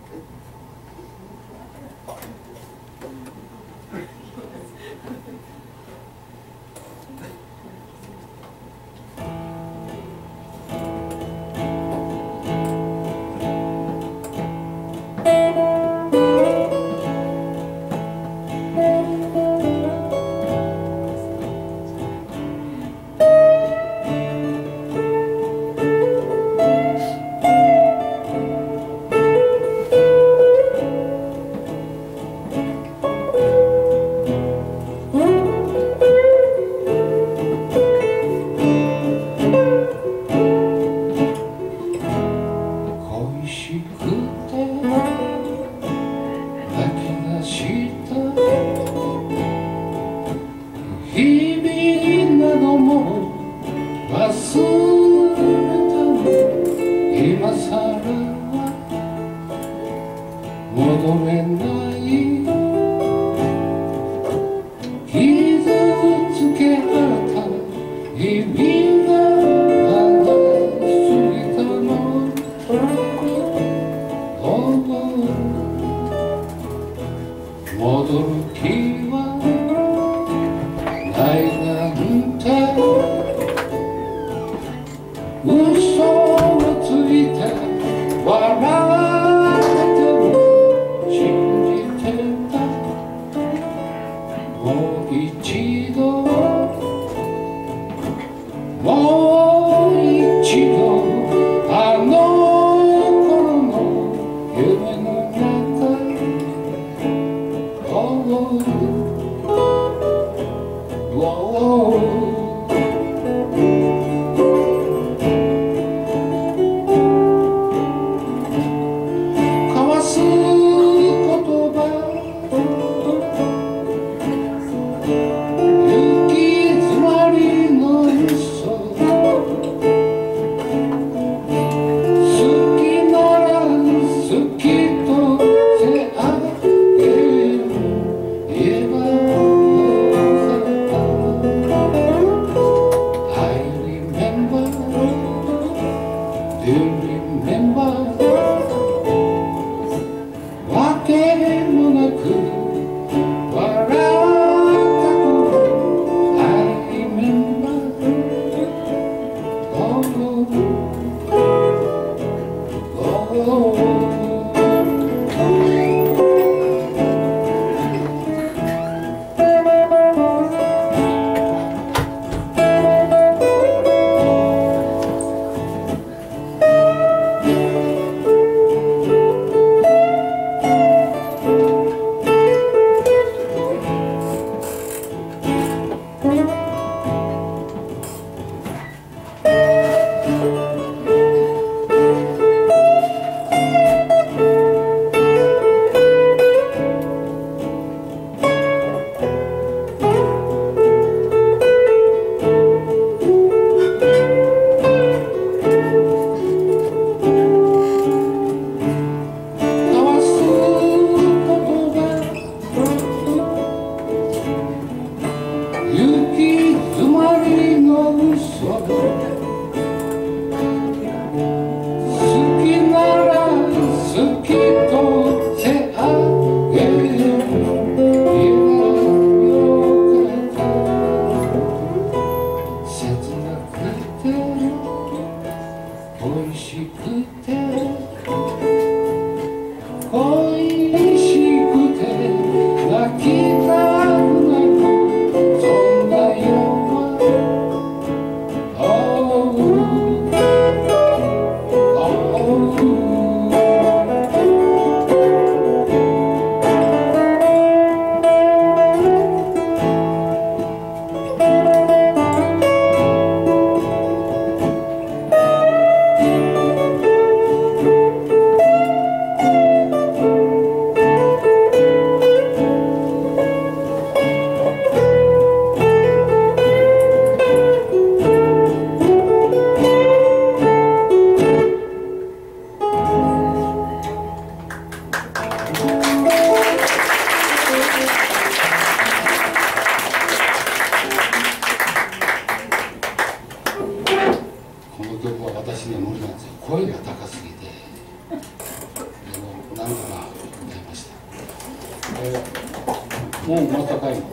曲は私には無理なんですよ。声が高すぎて。でもなんとか歌いました。えー、もうまたかいの。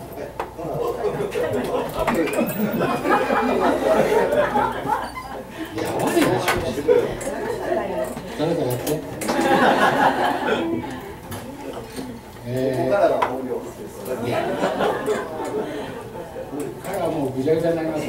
やばいなしかし。誰かやって。えー、いや彼はもうぐちゃぐちゃになります。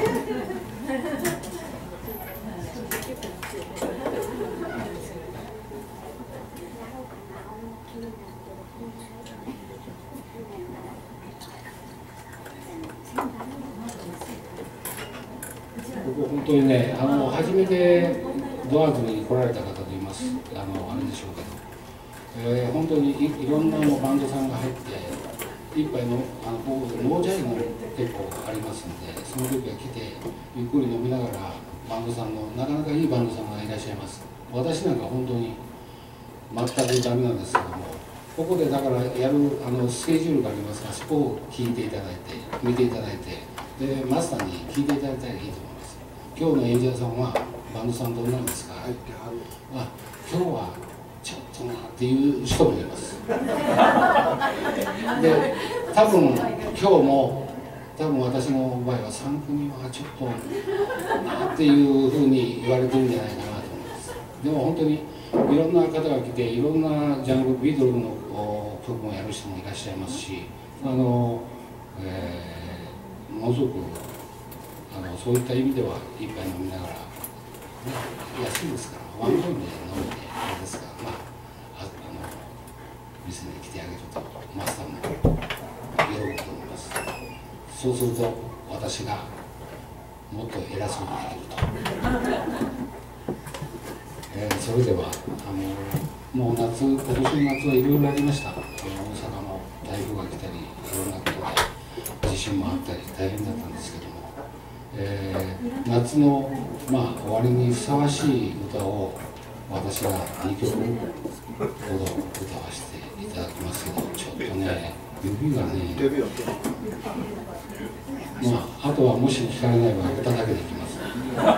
僕本当にね、あの初めてドアーズに来られた方といます。あのあれでしょうけど。えー、本当に い, いろんなのバンドさんが入って一杯のあのノージャイも結構ありますので、その時は来てゆっくり飲みながらバンドさんのなかなかいいバンドさんがいらっしゃいます。私なんか本当に全くダメなんですけども、ここでだからやるあのスケジュールがありますが、そこを聞いていただいて見ていただいて、でマスターに聞いていただいたらいいと思います。今日の演者さんはバンドさんどうなんですか、はい、あ今日はちょっとなっていう人もいます。で、多分今日も多分私の場合はさん組はちょっとなっていうふうに言われてるんじゃないかなと思います。でも本当にいろんな方が来て、いろんなジャンル、ビートルの曲もやる人もいらっしゃいますし、あの、えー、ものすごくあのそういった意味では一杯飲みながら、ね、安いですからワンコインで飲んであれですが、まあ、ああの店に来てあげるとマスターも喜ぶと思います。そうすると私がもっと偉そうにできると、えー、それではあのもう夏、今年の夏はいろいろありました。あの大阪も台風が来たりいろんなことで地震もあったり大変だったんですけども、えー、夏の、まあ、終わりにふさわしい歌を私がにきょくほど歌わせていただきますけど、ちょっとね指がね、まああとはもし聞かれない場合歌だけでいきます。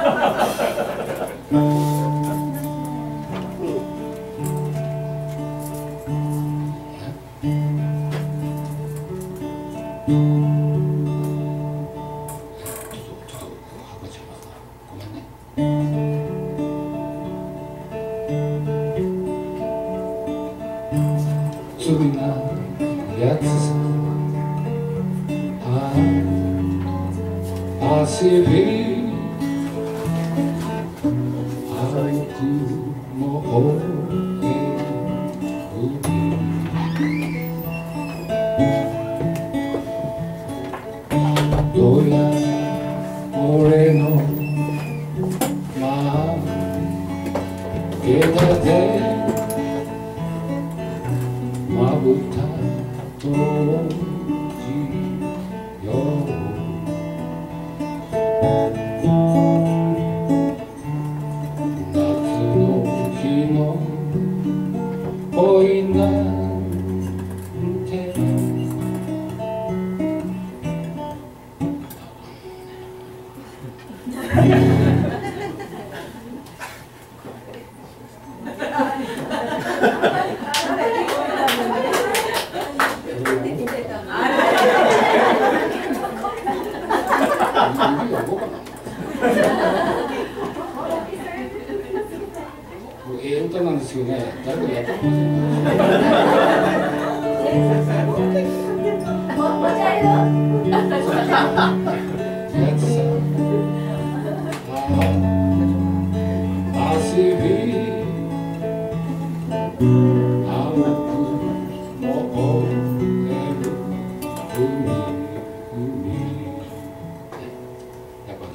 ええ歌なんですよね。誰かやってますやつさ、ああ、汗び青く燃える海、海。やっぱダ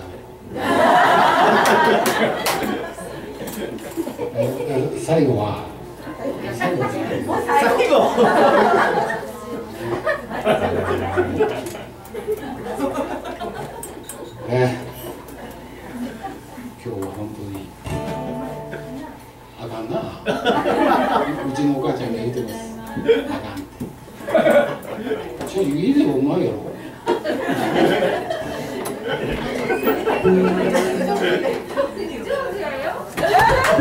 メ。最後は最後最後ね、今日は本当にあかんな。うちのお母ちゃんが言ってます。あかんって。ちょ、家でもうまいやろ。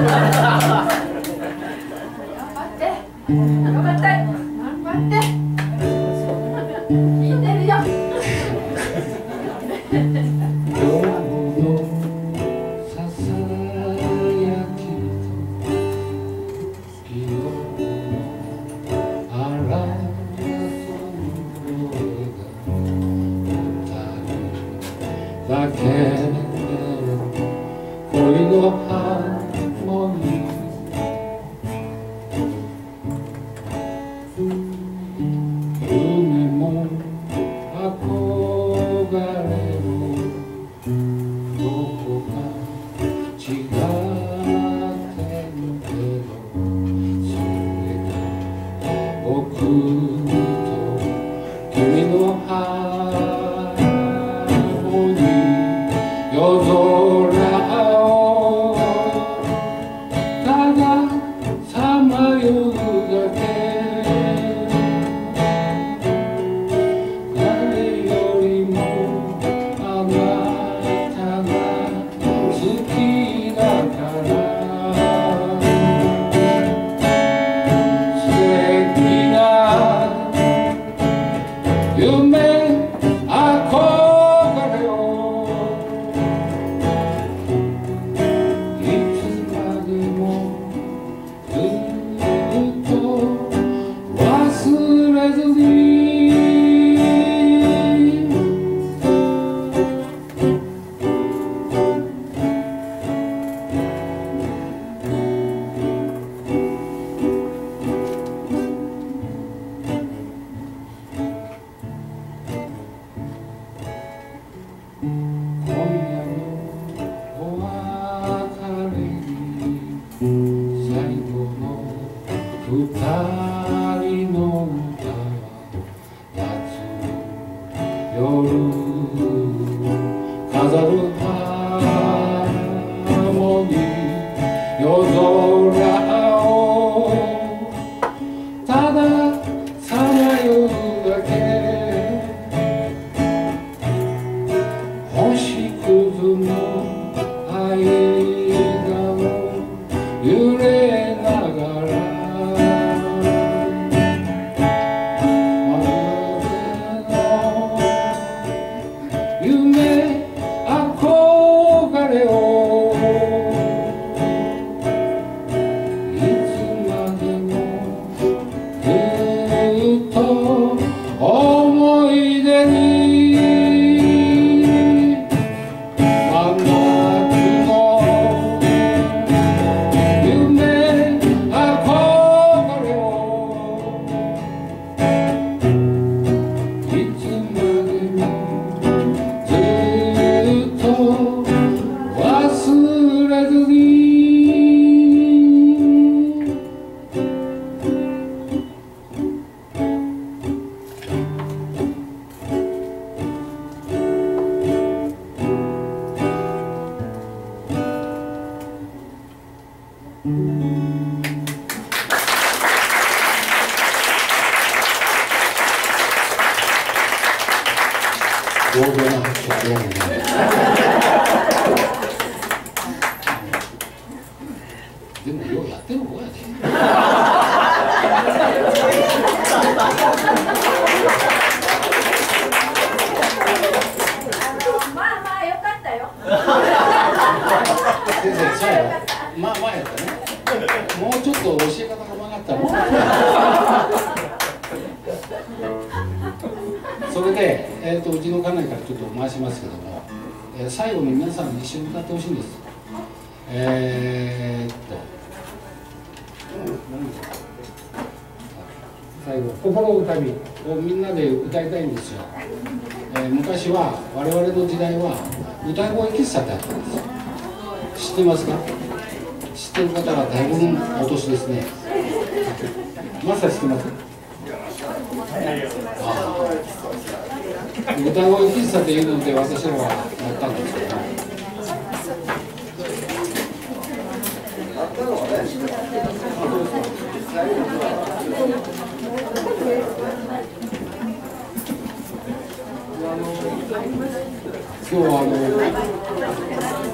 私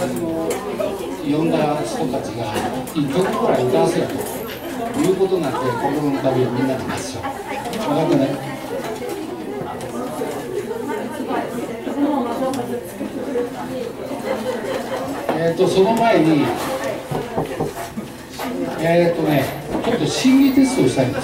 私の呼んだ人たちがいっきょくくらい歌わせよということになって、心の旅をみんなで合唱。分かったね。えっとその前にえっとねちょっと心理テストをしたいんです。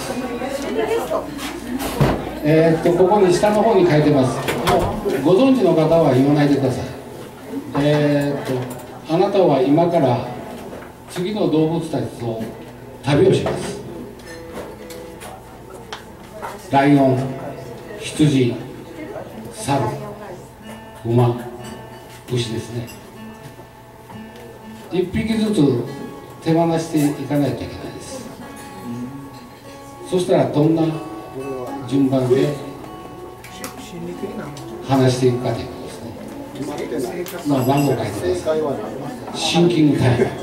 えっとここに下の方に書いてます。ご存知の方は言わないでください。えっとあなたは今から次の動物たちと旅をします。ライオン、羊、猿、馬、牛ですね。一匹ずつ手放していかないといけないです。そしたらどんな順番で話していくかということですね。まあ番号書いてください。シンキングタイム。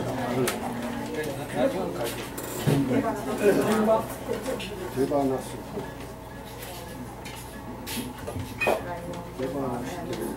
手放す。手放してる。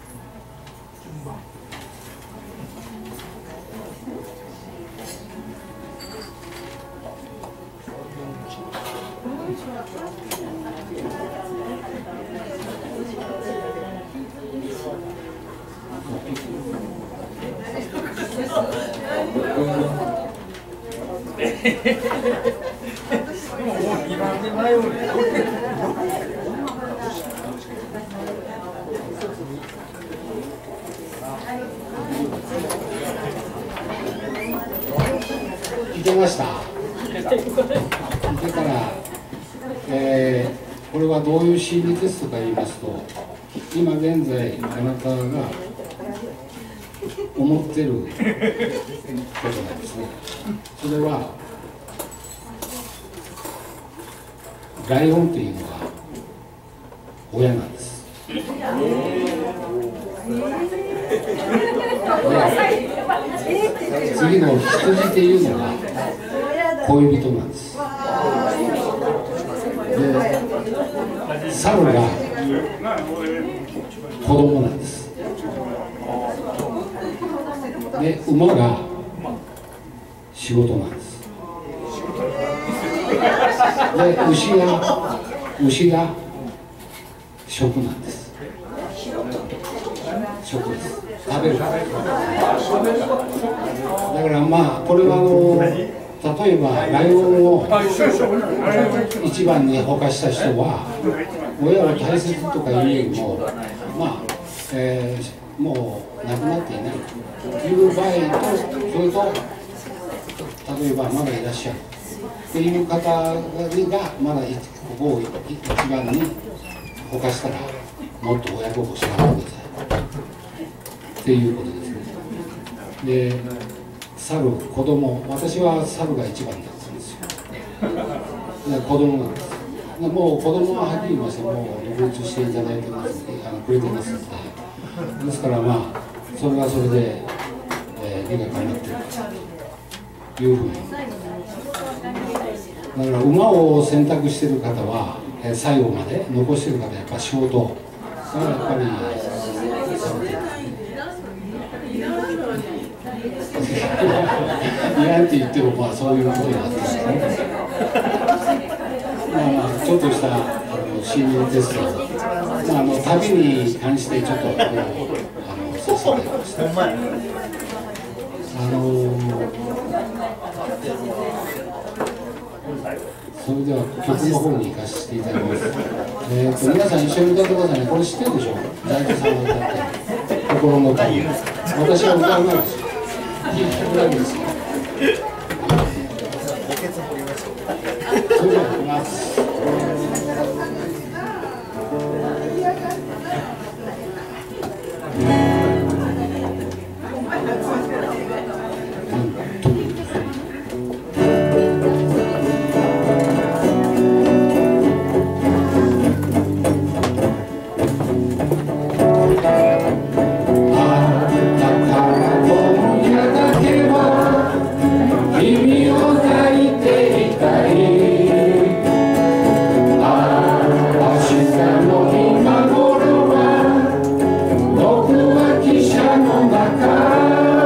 聞けました。聞けたら、えー、これはどういう心理テストか言いますと、今現在あなたが思ってることなんですね。それはライオンっていうのは親なんです。次の羊っていうのは恋人なんです。で、猿が子供なんです。で、馬が仕事なんです。で、牛が牛が食なんです。食です。食べる。だからまあこれはあの例えばライオンを一番にほかした人は親を大切とかいうよりもまあ、えー、もう亡くなっていないという場合と、それと例えばまだいらっしゃるっていう方がまだここを一番にほかしたらもっと親孝行してあげてくださいっていうことですね。で、猿、子供、私は猿が一番だったんですよ。で、子供なんです。でもう子供ははっきり言いまして、もう独立していただいてますので、あのくれてますので、ですからまあ、それはそれで、えー、理がかなっているというふうに。だから馬を選択している方は、えー、最後まで残している方はやっぱ仕事がやっぱりされている。いらんって言ってもまあそういうことになってますね。まあちょっとしたあの心理テスト、まあ、あの旅に関してちょっとこうあのさせていただきました。あのそれでは曲の方に行かせていただきます。えーと皆さん一緒に歌ってくださいね。これ知ってるでしょ。大工さんが歌って心の旅。私は歌わないですよ。聞くだけですよ。それでは行きます。 君を抱いていたい。ああ、明日の今頃は僕は汽車の中。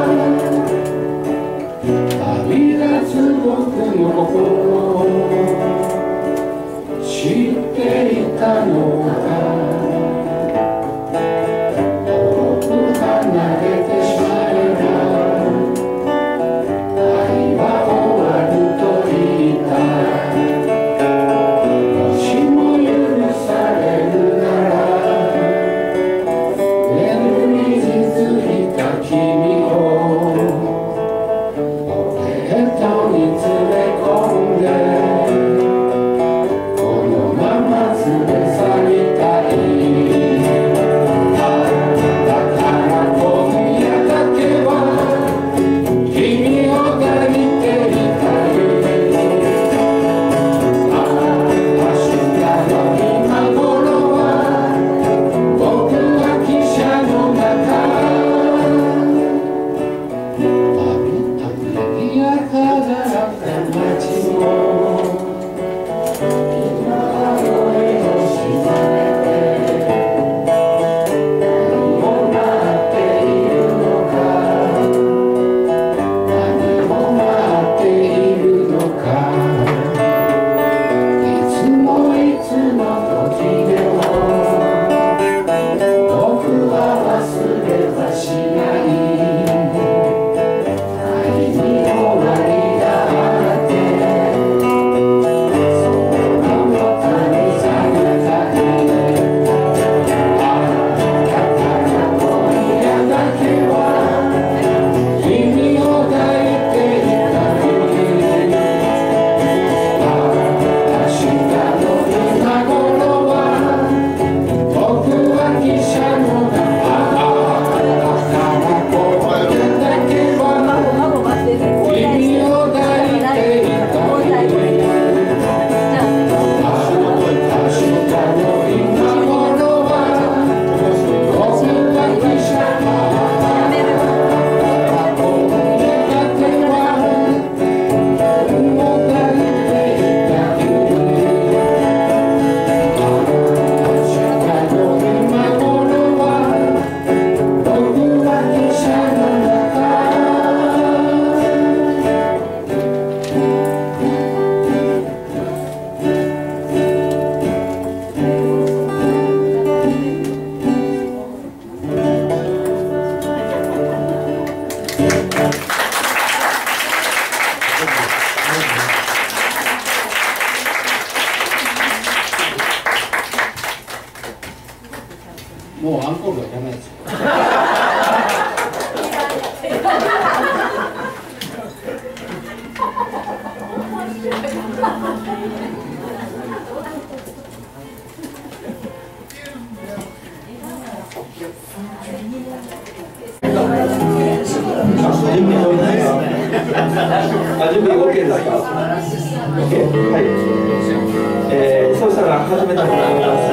準備 OK ですか？ OK、 はい、えー、そうしたら始めたいと思います。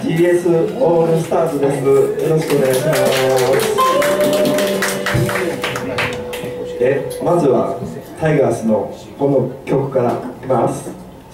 ジーエス オールスターズです。よろしくお願いします。えまずはタイガースのこの曲からいきます。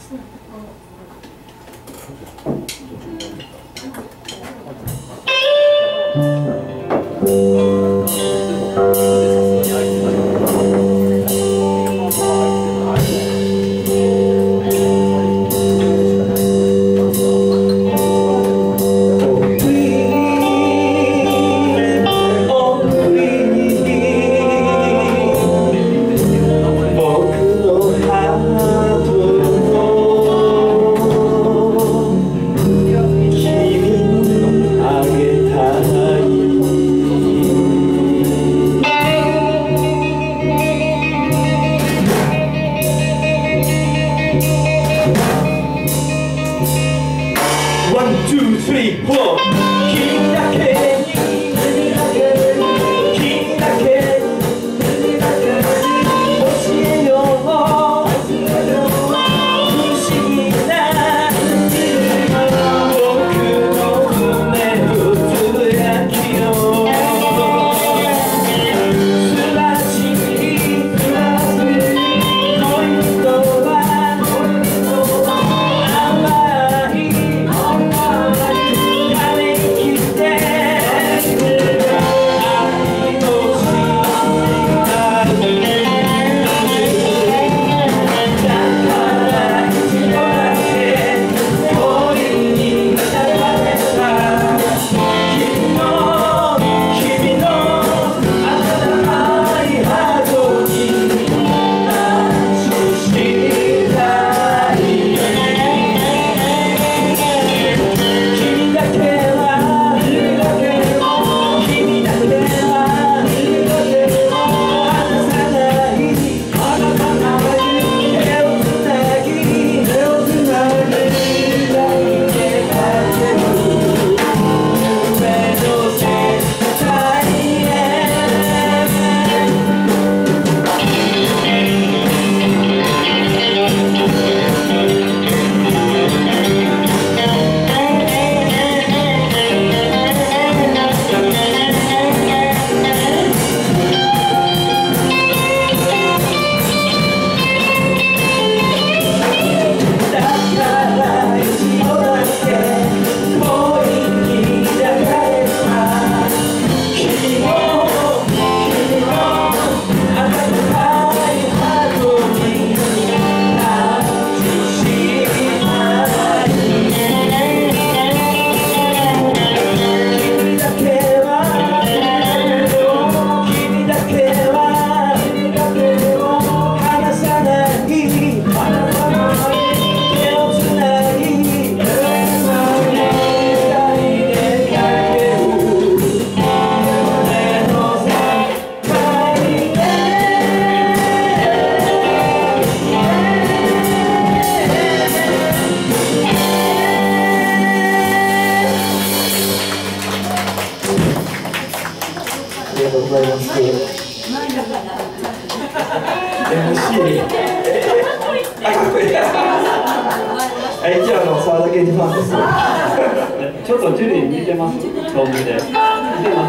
ちょっとジュリー似てます。遠目で。似てます。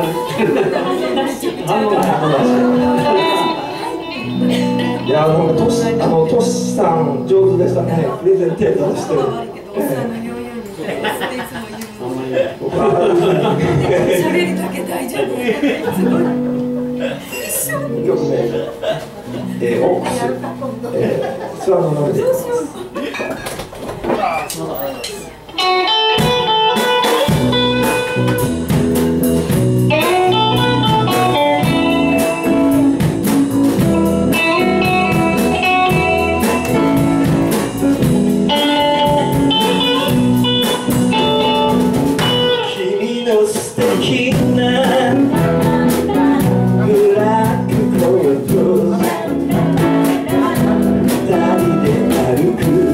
いや、なんかトシ、あのトシさん上手でしたね。プレゼンテーターして。 喋りだけ大丈夫。 曲名、えー、オークス、えー、ツアーのノルでいきます。君の素敵なブラックコート二人で歩く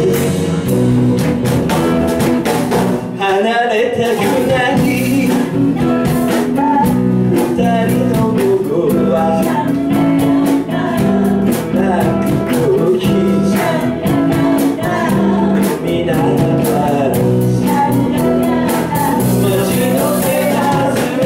離れたくない二人の午後は泣く時見ながら街の手はずれ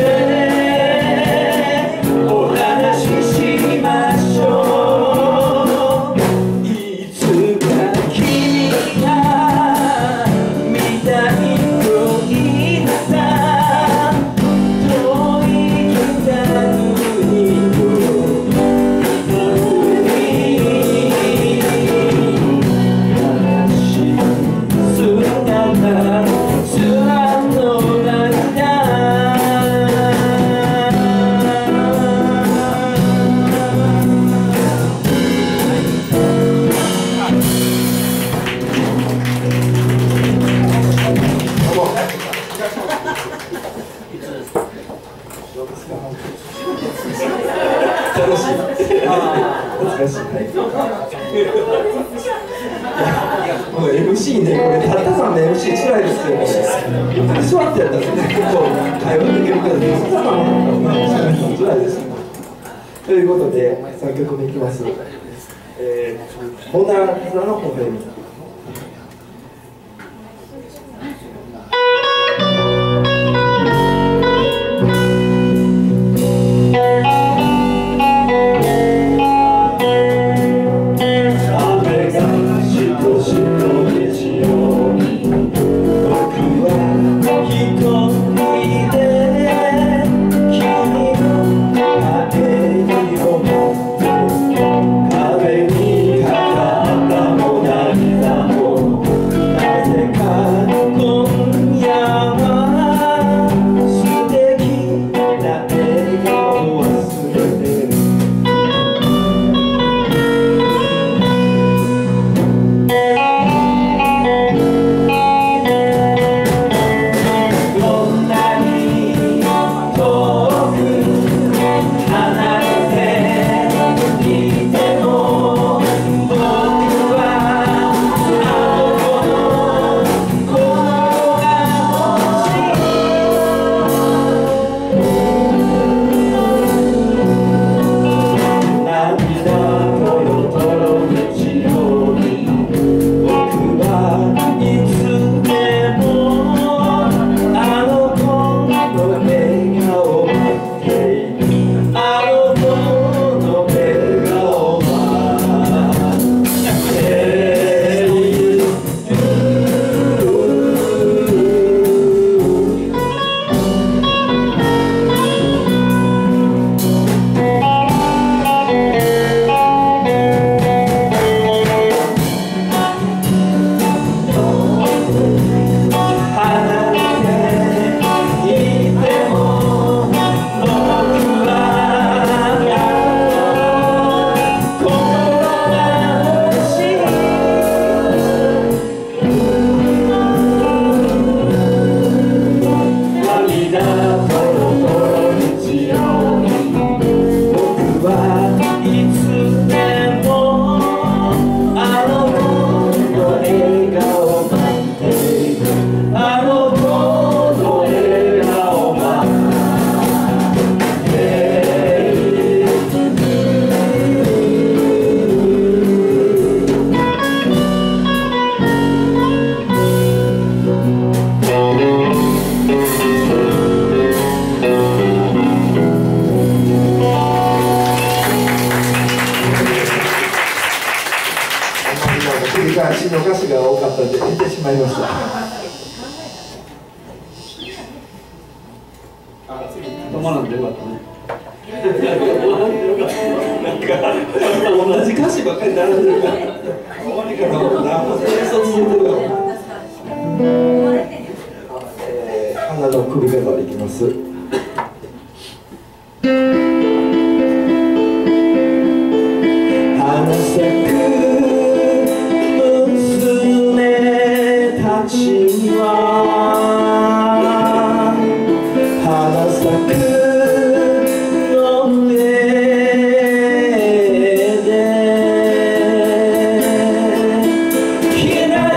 お話ししましょういつか君が見たいと言った遠い北国と遠い悲しい姿空の中楽しい。懐かしい。もう エムシー ね、これたったさんの エムシー 辛いですよ。座ってやったらね、結構会話できるけど、たったさんの辛いです。ということで、さんきょくめいきます。えー、モナ・リザの本編。雨がしとしと日曜日僕は一人で君の帰りを待って壁にかかったモナリザもなぜか今夜は素敵な笑顔を忘れてるどんなに遠く離れていても僕はあの子の心が欲しい涙とろとろ日曜日僕はいつでもあの子の笑顔を待っているあの子の笑顔を待っている離れていても僕は心が欲しい涙とろとろ日曜日僕はいつでもあの子の笑顔を待っているあの子の笑顔を待っている繰り返しの歌詞が多かったので出てしまいました。 止まらんでよかったね。 なんか同じ歌詞ばっかり並んでるから終わりからもう何も演奏続いてるわ。えー、花の首飾りいきます。花咲く娘たちには花咲くの上できらり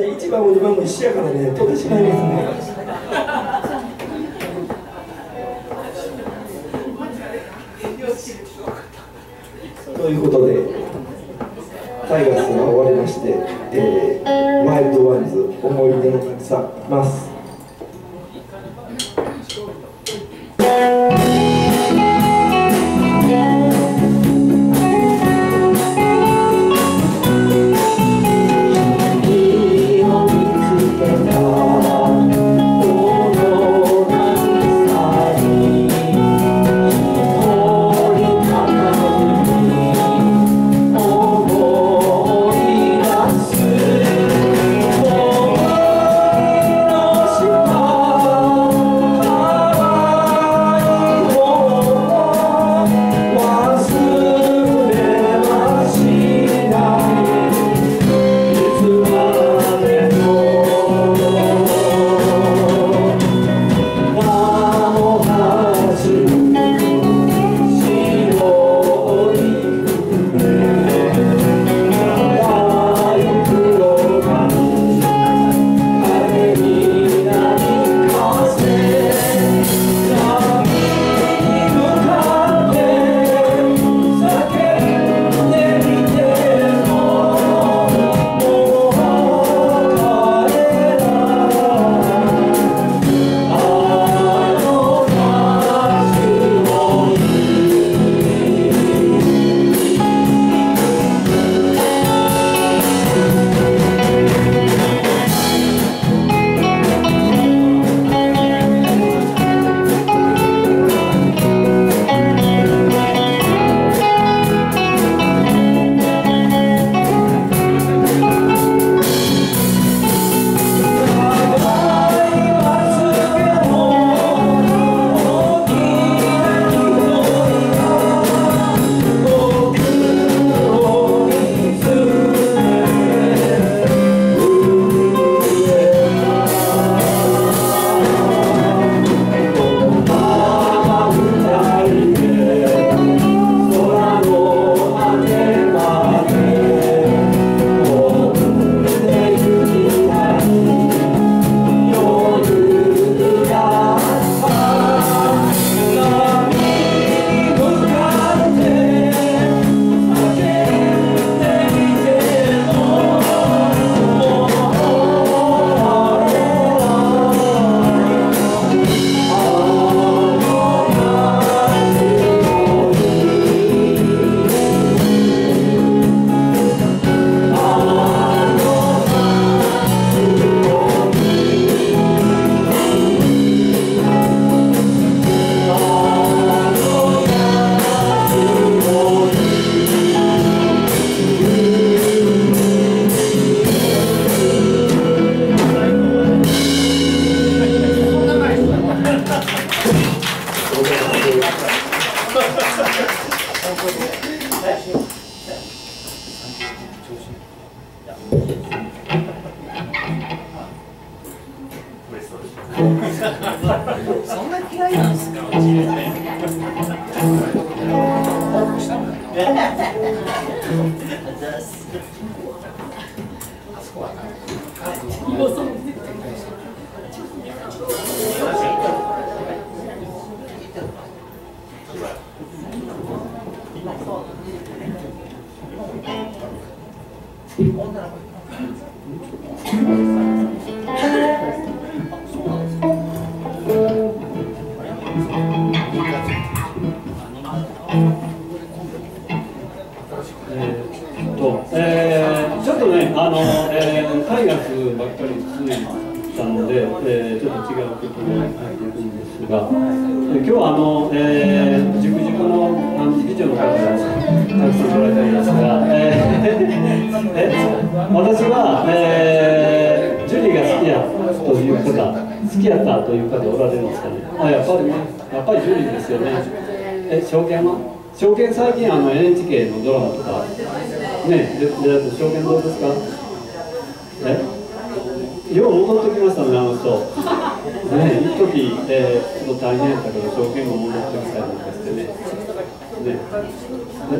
いちばんもにばんも一緒やからね、飛んでしまいますね。ということで、タイガースが終わりまして、えー、ワイルドワンズ、思い出のたくさんいます。 そんな嫌いなんですか、うち。 ちょっとね、あの、えー、タイガースばっかり続いたので、えー、ちょっと違う曲に入っていくんですが、今日はあの、えー、塾塾のあの議長の方がたくさん来られていますが、えー、え私は、えー、ジュリーが好きやという方、好きやったという方おられるんですかね。あ、やっぱりね、やっぱりジュリーですよね。え、証券は証券最近あの エヌエイチケー のドラマとかね、で、で、証券どうですか？え、よう戻ってきましたね、あの人。ね、一時、えー、ちょっと大変やったけど、証券も戻ってきたりなんかしてね。ね。ね、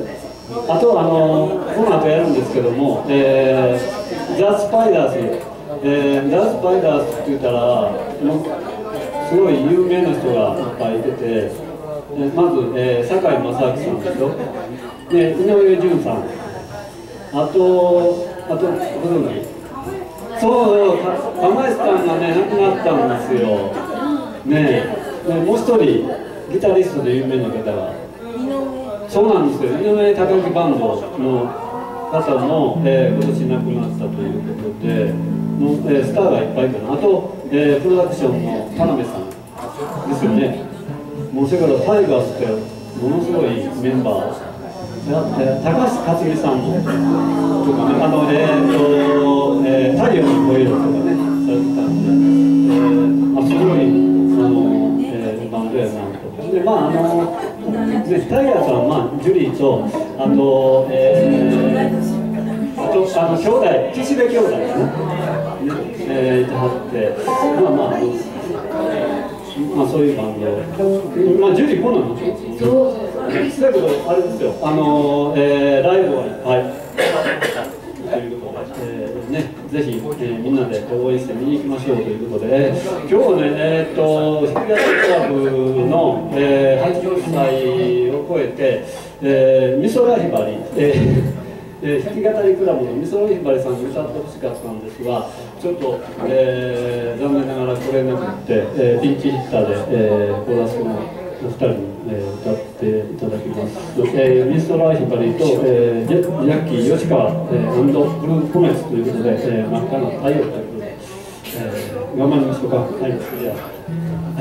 あと、あの、この後やるんですけども、えー、ザ・スパイダースえー、ザ・スパイダースって言ったら、すごい有名な人がいっぱいいてて、えー、まず、えー、堺正明さんでしょ、で井上順さん、あと、あと、ご存知？そう、釜石さんがね、亡くなったんですよ。ねえ、もう一人、ギタリストで有名な方が。そうなんですよ、井上高木バンドの方も、えー、今年亡くなったということで、のえー、スターがいっぱいかな、あと、えー、プロダクションの田辺さんですよね。もうそれからタイガースって、ものすごいメンバー。高橋克実さんもとかね、あの、えーとえー、太陽の声とかね、されてたんで、えー、あすごいあの、えー、バンドやなと。で、まあ、あの、でタイガーさんは、まあ、ジュリーと、あと、えー、あと、あの、兄弟、岸辺兄弟ですね、えー、いてはって、まあまあ、まあ、そういうバンド、まあ、ジュリー、こんなのそうだけど、あれですよ、あのえー、ライブはいっぱいということで、えーね、ぜひ、えー、みんなで応援して見に行きましょうということで、えー、今日はね、えー、っと、弾き語りクラブの、えー、はちじゅっさいを超えて、えー、美空ひばり、えーえー、弾き語りクラブの美空ひばりさんに歌ってほしかったんですが、ちょっと、えー、残念ながら来れなくて、えー、ピンチヒッターで、えー、コーラスのお二人に、えー、歌っていただきます。えー、美空ひばりと、えー、ジャッキー吉川、えー、アンドブルーコメンツということで、えー、真っ赤な太陽ということで、えー、頑張りましょうか。はい、じゃあ、はい。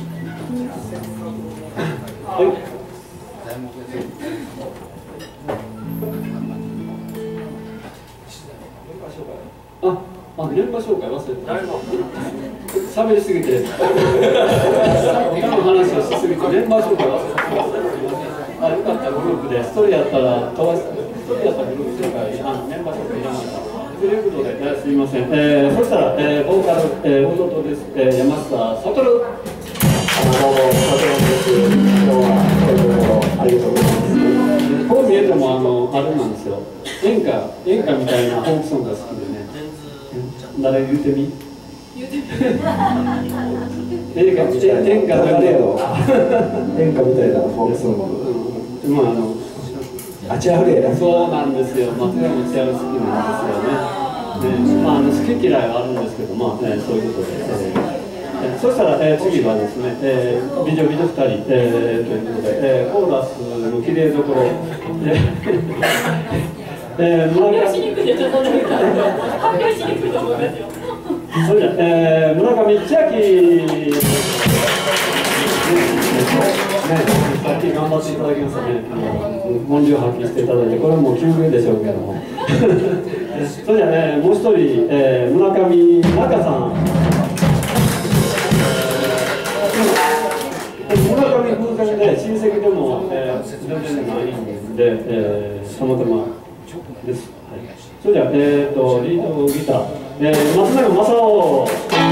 はい。あ、あ、メンバー紹介忘れてた。喋りすぎて、他の話をしすぎて、メンバー紹介忘れてた。あ、よかった、グループで、一人やったら、飛ばし、一人やったらグループ紹介、あ、メンバー紹介いらなかった。ということで、えー、すみません。えー、そしたら、えー、ボーカル、えー、弟です。えー、山下悟。あの、悟です。今日は、ありがとうございます。こう見えても、あの、あれなんですよ。演歌、演歌みたいなフォークソングが好きでね。誰言うてみ？言うてみ。演歌みたいな。演歌だけど。演歌みたいなフォークソング。まあ、あの。あちらふれや。そうなんですよ。松山千春好きなんですよね。ね、まあ、あの、好き嫌いはあるんですけど、まあ、ね、そういうことで。えー、そしたら、えー、次はですね、えー、美女美女ふたり、えー、ということで、えー、コーラスの綺麗どころ。えー、村上しにくいでちょっとなんか発表しにくいと思うんですよ。それじゃ、えー、村上千秋、ね、さっき頑張っていただきましたね。あの本領発揮していただいて、これはもう休憩でしょうけども。それじゃ、えー、もう一人、えー、村上中さん。村上風船で親戚でも、えー、全然ないんで、えー、たまたま。です。はい、それでは、えーと、リードギター、えー、松永正夫。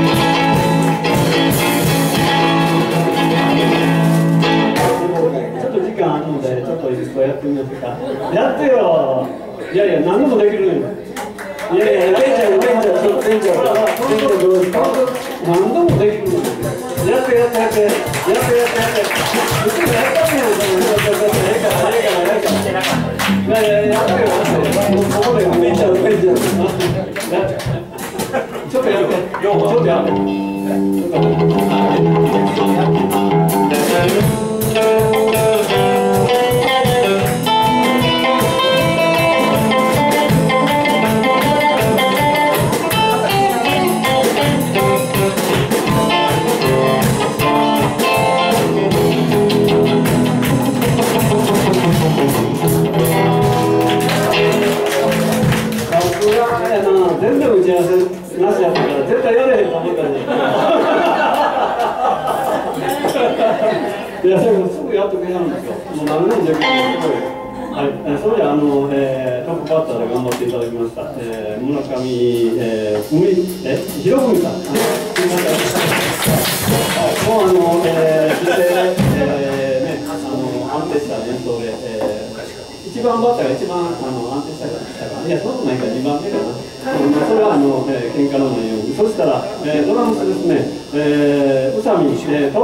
ちょっと時間あるので、ちょっといいですか、やってみましょうか。やってよ。いやいや、何でもできる。いやいや、レンちゃん、レンちゃん、ちょっとレンちゃん、レンちゃんどうですか。何でもできる。やってやってやって、やってやってやって。別にやったんやん、その、やってやって、ええから、ええから、ええから。いやいやいや、やってよ、やってよ。ここでレンちゃん、レンちゃん。ちょっとやって、ちょっとやって。全然打ち合わせなしやったから絶対やれへんと思ったのにいや、それもすぐやってくれるんですよ。もう何年じゃけどすごい。はい、それではあの、えー、トップバッターで頑張っていただきました、えー、村上、えー、海えひろふみさん、すみません。もうあの、えー、そして、えー、ね、あの安定した演奏で、えー、一番バッターが一番あの安定したかいや、そんなことないからにばんめかな。それはあの、えー、喧嘩のないように。そしたら、えー、ドラムスですね、えー、宇佐美、えー、徹。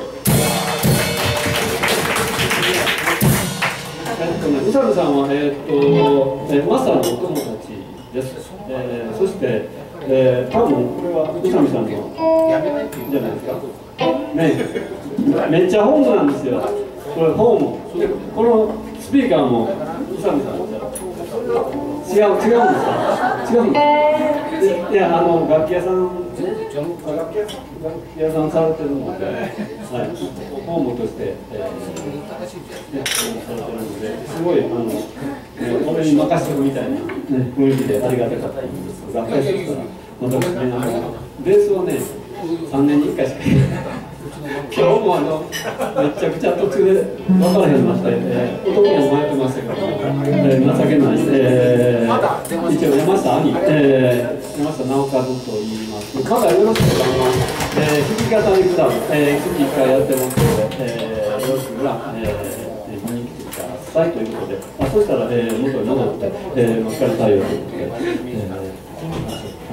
宇佐美さんは、えーっと、えー、マスターのお友達です。えー、そして、えー、多分これは宇佐美さんのじゃないですか。ね、めっちゃホームなんですよ。これホーム。で、このスピーカーも宇佐美さんですよ。違う、違うんですか。違うんです。いや、あの楽器屋さん、楽器屋さんされてるので、はい、ホームとして、えー、ね、されてるので、すごいあの、えー、俺に任せてるみたいな、ね、雰囲気でありがたかったんですけど、楽器屋さんから、私ね、あのベースをね、さんねんにいっかいしか。今日もあのめちゃくちゃ途中で分からへんようになって、えー、男も迷ってましたけど、えー、情けない、えー、一応山下兄、えー、山下直和と言います。まだよろしくお願いします。えー、弾き語りクラブ、えー、月いっかいやってますので、えー、よろしくが、えー、見に来てくださいということで、あ、そしたら、えー、元に戻って、えー、まっかり対応ということで、えー、はい。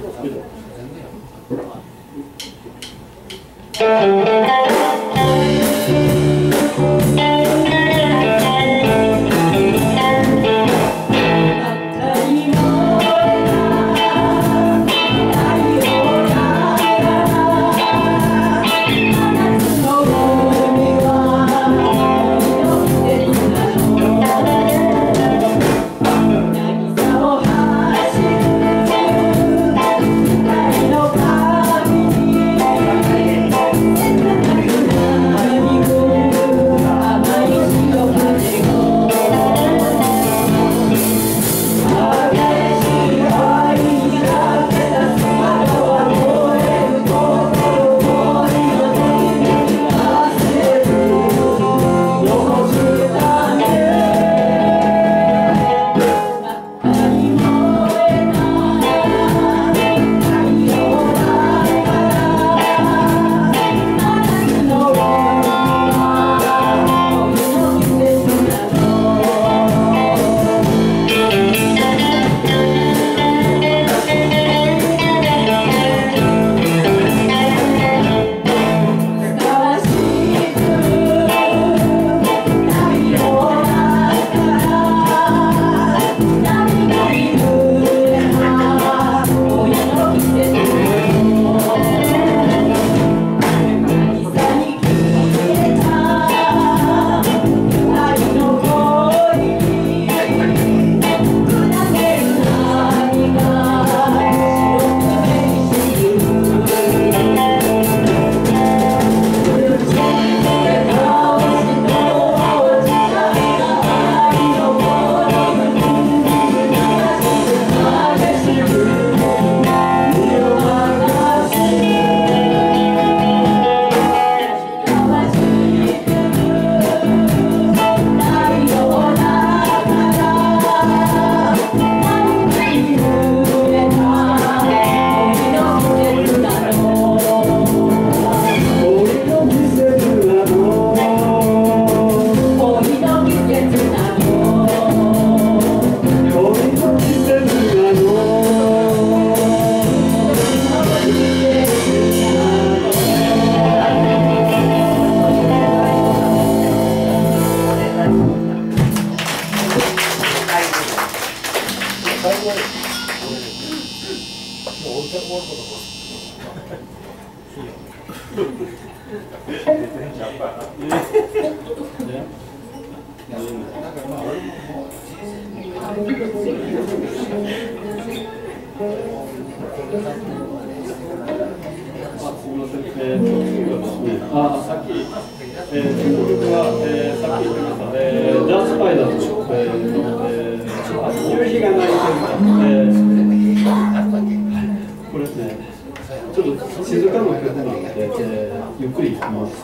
あ、さっき、えー、僕は、えー、さっき言ってました、えー、ダンスパイダーズの、えーえー、夕日がないというか、これですね、ちょっと静かな曲なので、えー、ゆっくり弾きます。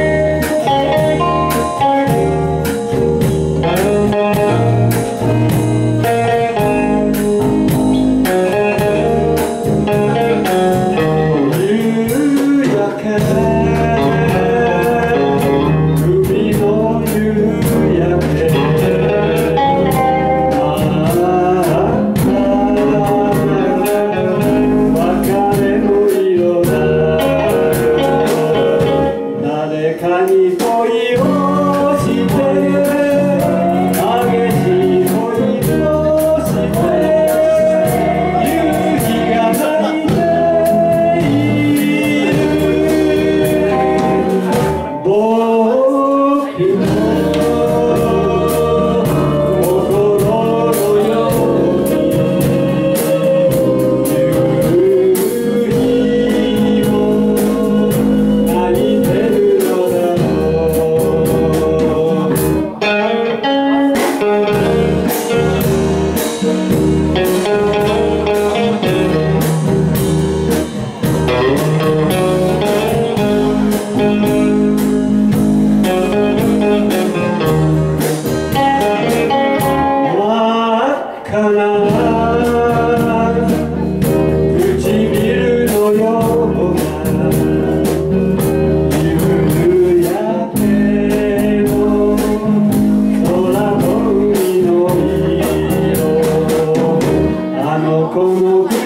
「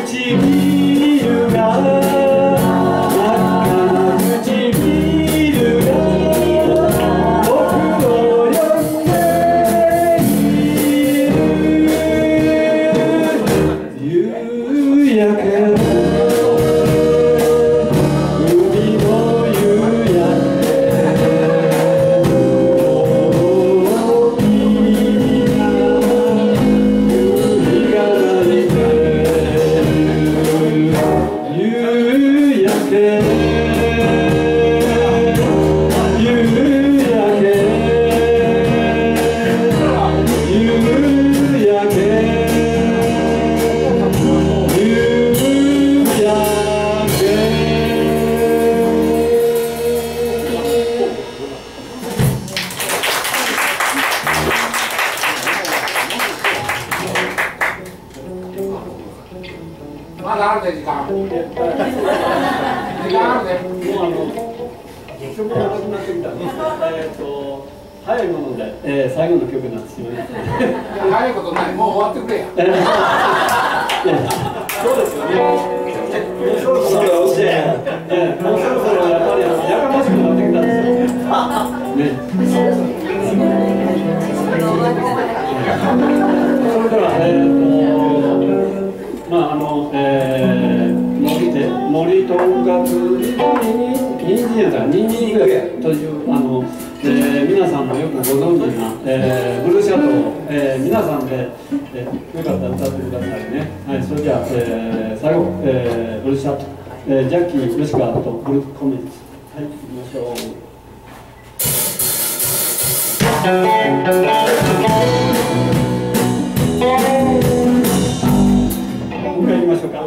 唇が真っ赤な唇が僕を呼んでいる夕焼け海の夕焼まだあるね、時間。時間あるね。 もうあの曲がなくなってきたね。えっと早いもので、えー、最後の曲になってしまいました。 早いことない、もう終わってくれや。 そうですよね。もうそろそろ、えー、もうそろそろやっぱりやかましくなってきたんですよ。ね。それではえっとまああのえー、森で森と音楽ににんじんやからにんじんというあの、えー、皆さんもよくご存知な、えー、ブルーシャトー、えー、皆さんで、えー、よかったら歌ってくださいね。はい、それじゃあ、えー、最後、えー、ブルーシャトー、えー、ジャッキー吉川とブルーコミッツ、はい、行きましょう。もう一回言いましょうか。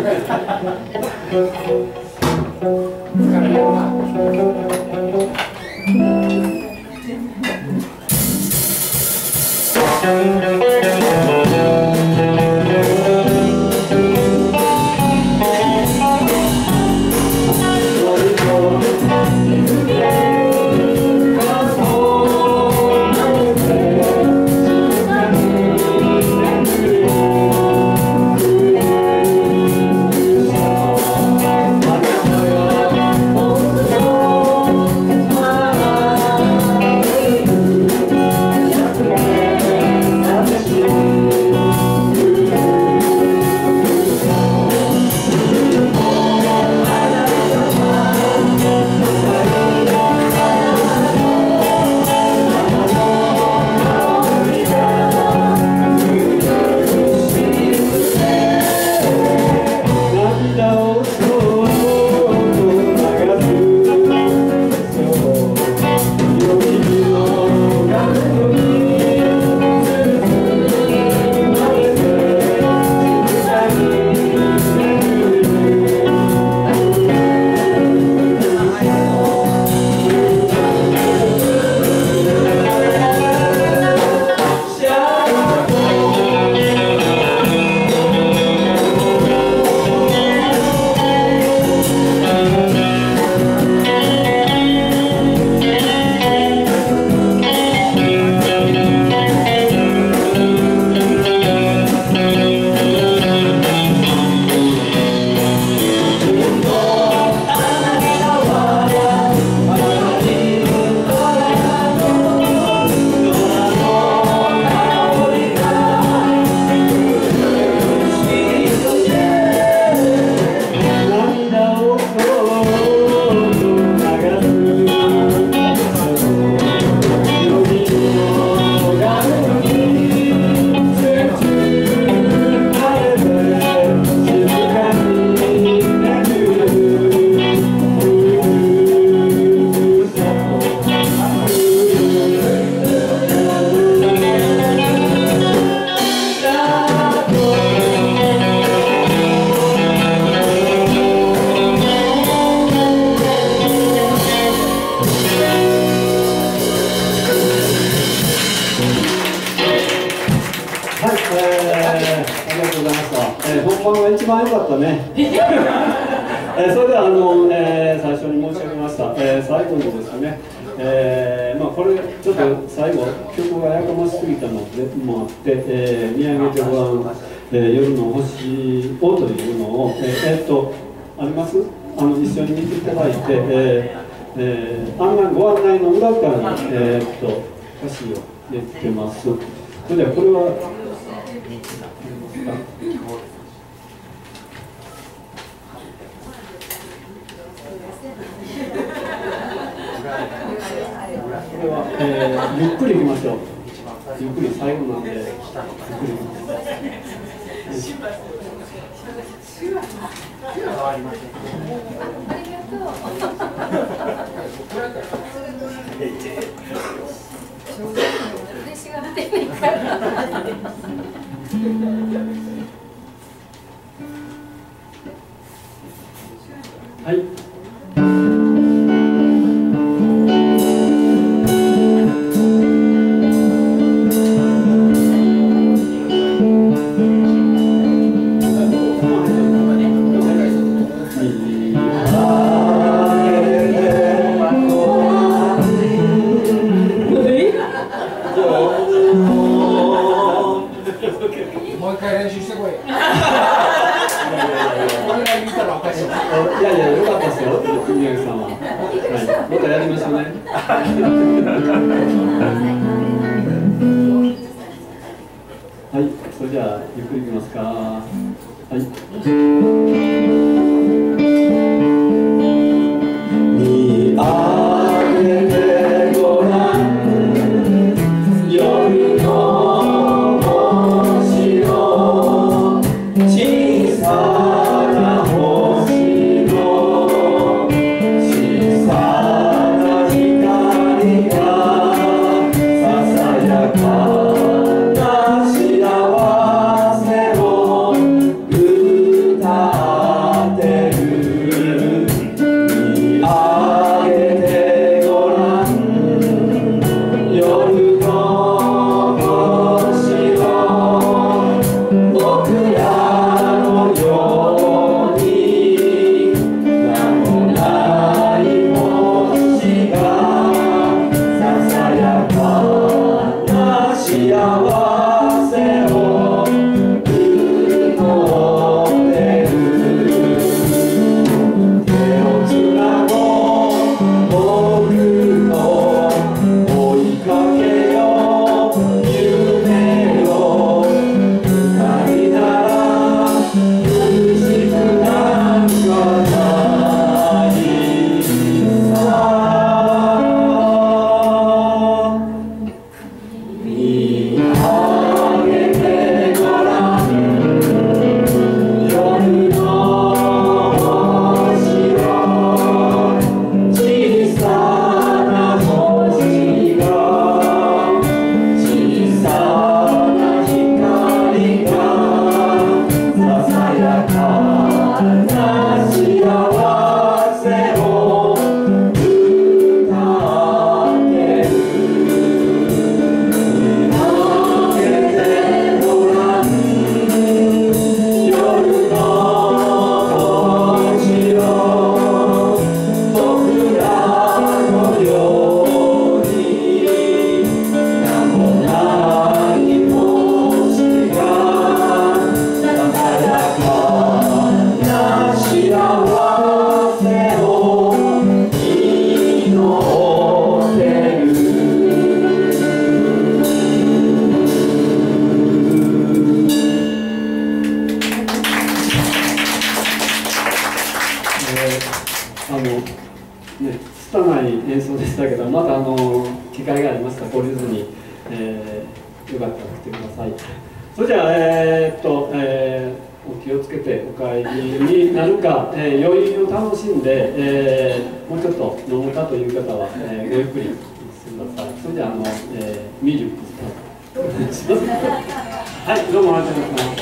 えー、それではあの、えー、最初に申し上げました、えー、最後にですね、えーまあ、これちょっと最後曲がやかましすぎたのでもあって、えー、見上げてごらん、 えー、夜の星をというのを、えー、えー、っとありますあの一緒に見ていただいて、えーえー、案内ご案内の裏側に、えー、っと歌詞を入れてます。それではこれはこれは、えー、ゆっくりいきましょう。ゆっくり最後なんで、ゆっくりいきます。はい。 もう一回練習してこい。これが見たらおかしい。いやいや、よかったですよ、宮城さんは。はい、またやりましょうね。はい、それじゃあ、ゆっくりいきますか。はい。見上げてごらん、夜の星の小さな星の小さな光がささやかな幸せを歌ってる。見上げてごらん、夜の星を僕らのように名もない星がささやかな幸せを祈ってる。手をつなごう僕の追いかけよう夢を光なら苦しくなんかないさ。見上げてごらん、夜の星を小さな星が小さな光がささやかな幸せを歌ってる。見上げてごらん、夜の星を僕らのように名もない星がささやかな幸せを祈ってる。えーあのね、拙い演奏でしたけど、またあの機会がありましたら懲りずに、えーよかったら来てください。それじゃあ、えーっとえーお気をつけてお帰りになるか、えー、余韻を楽しんで、えーもうちょっと飲むかという方は、えーごゆっくりしてください。それじゃあ、あのえーミュージックスタートお願いします。はい、どうもありがとうございます。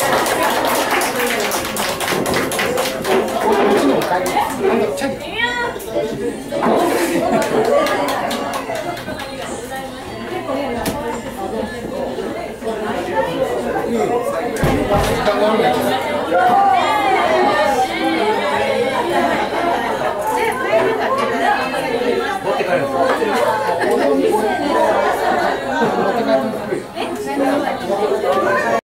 あのチャリ時間があるんやけど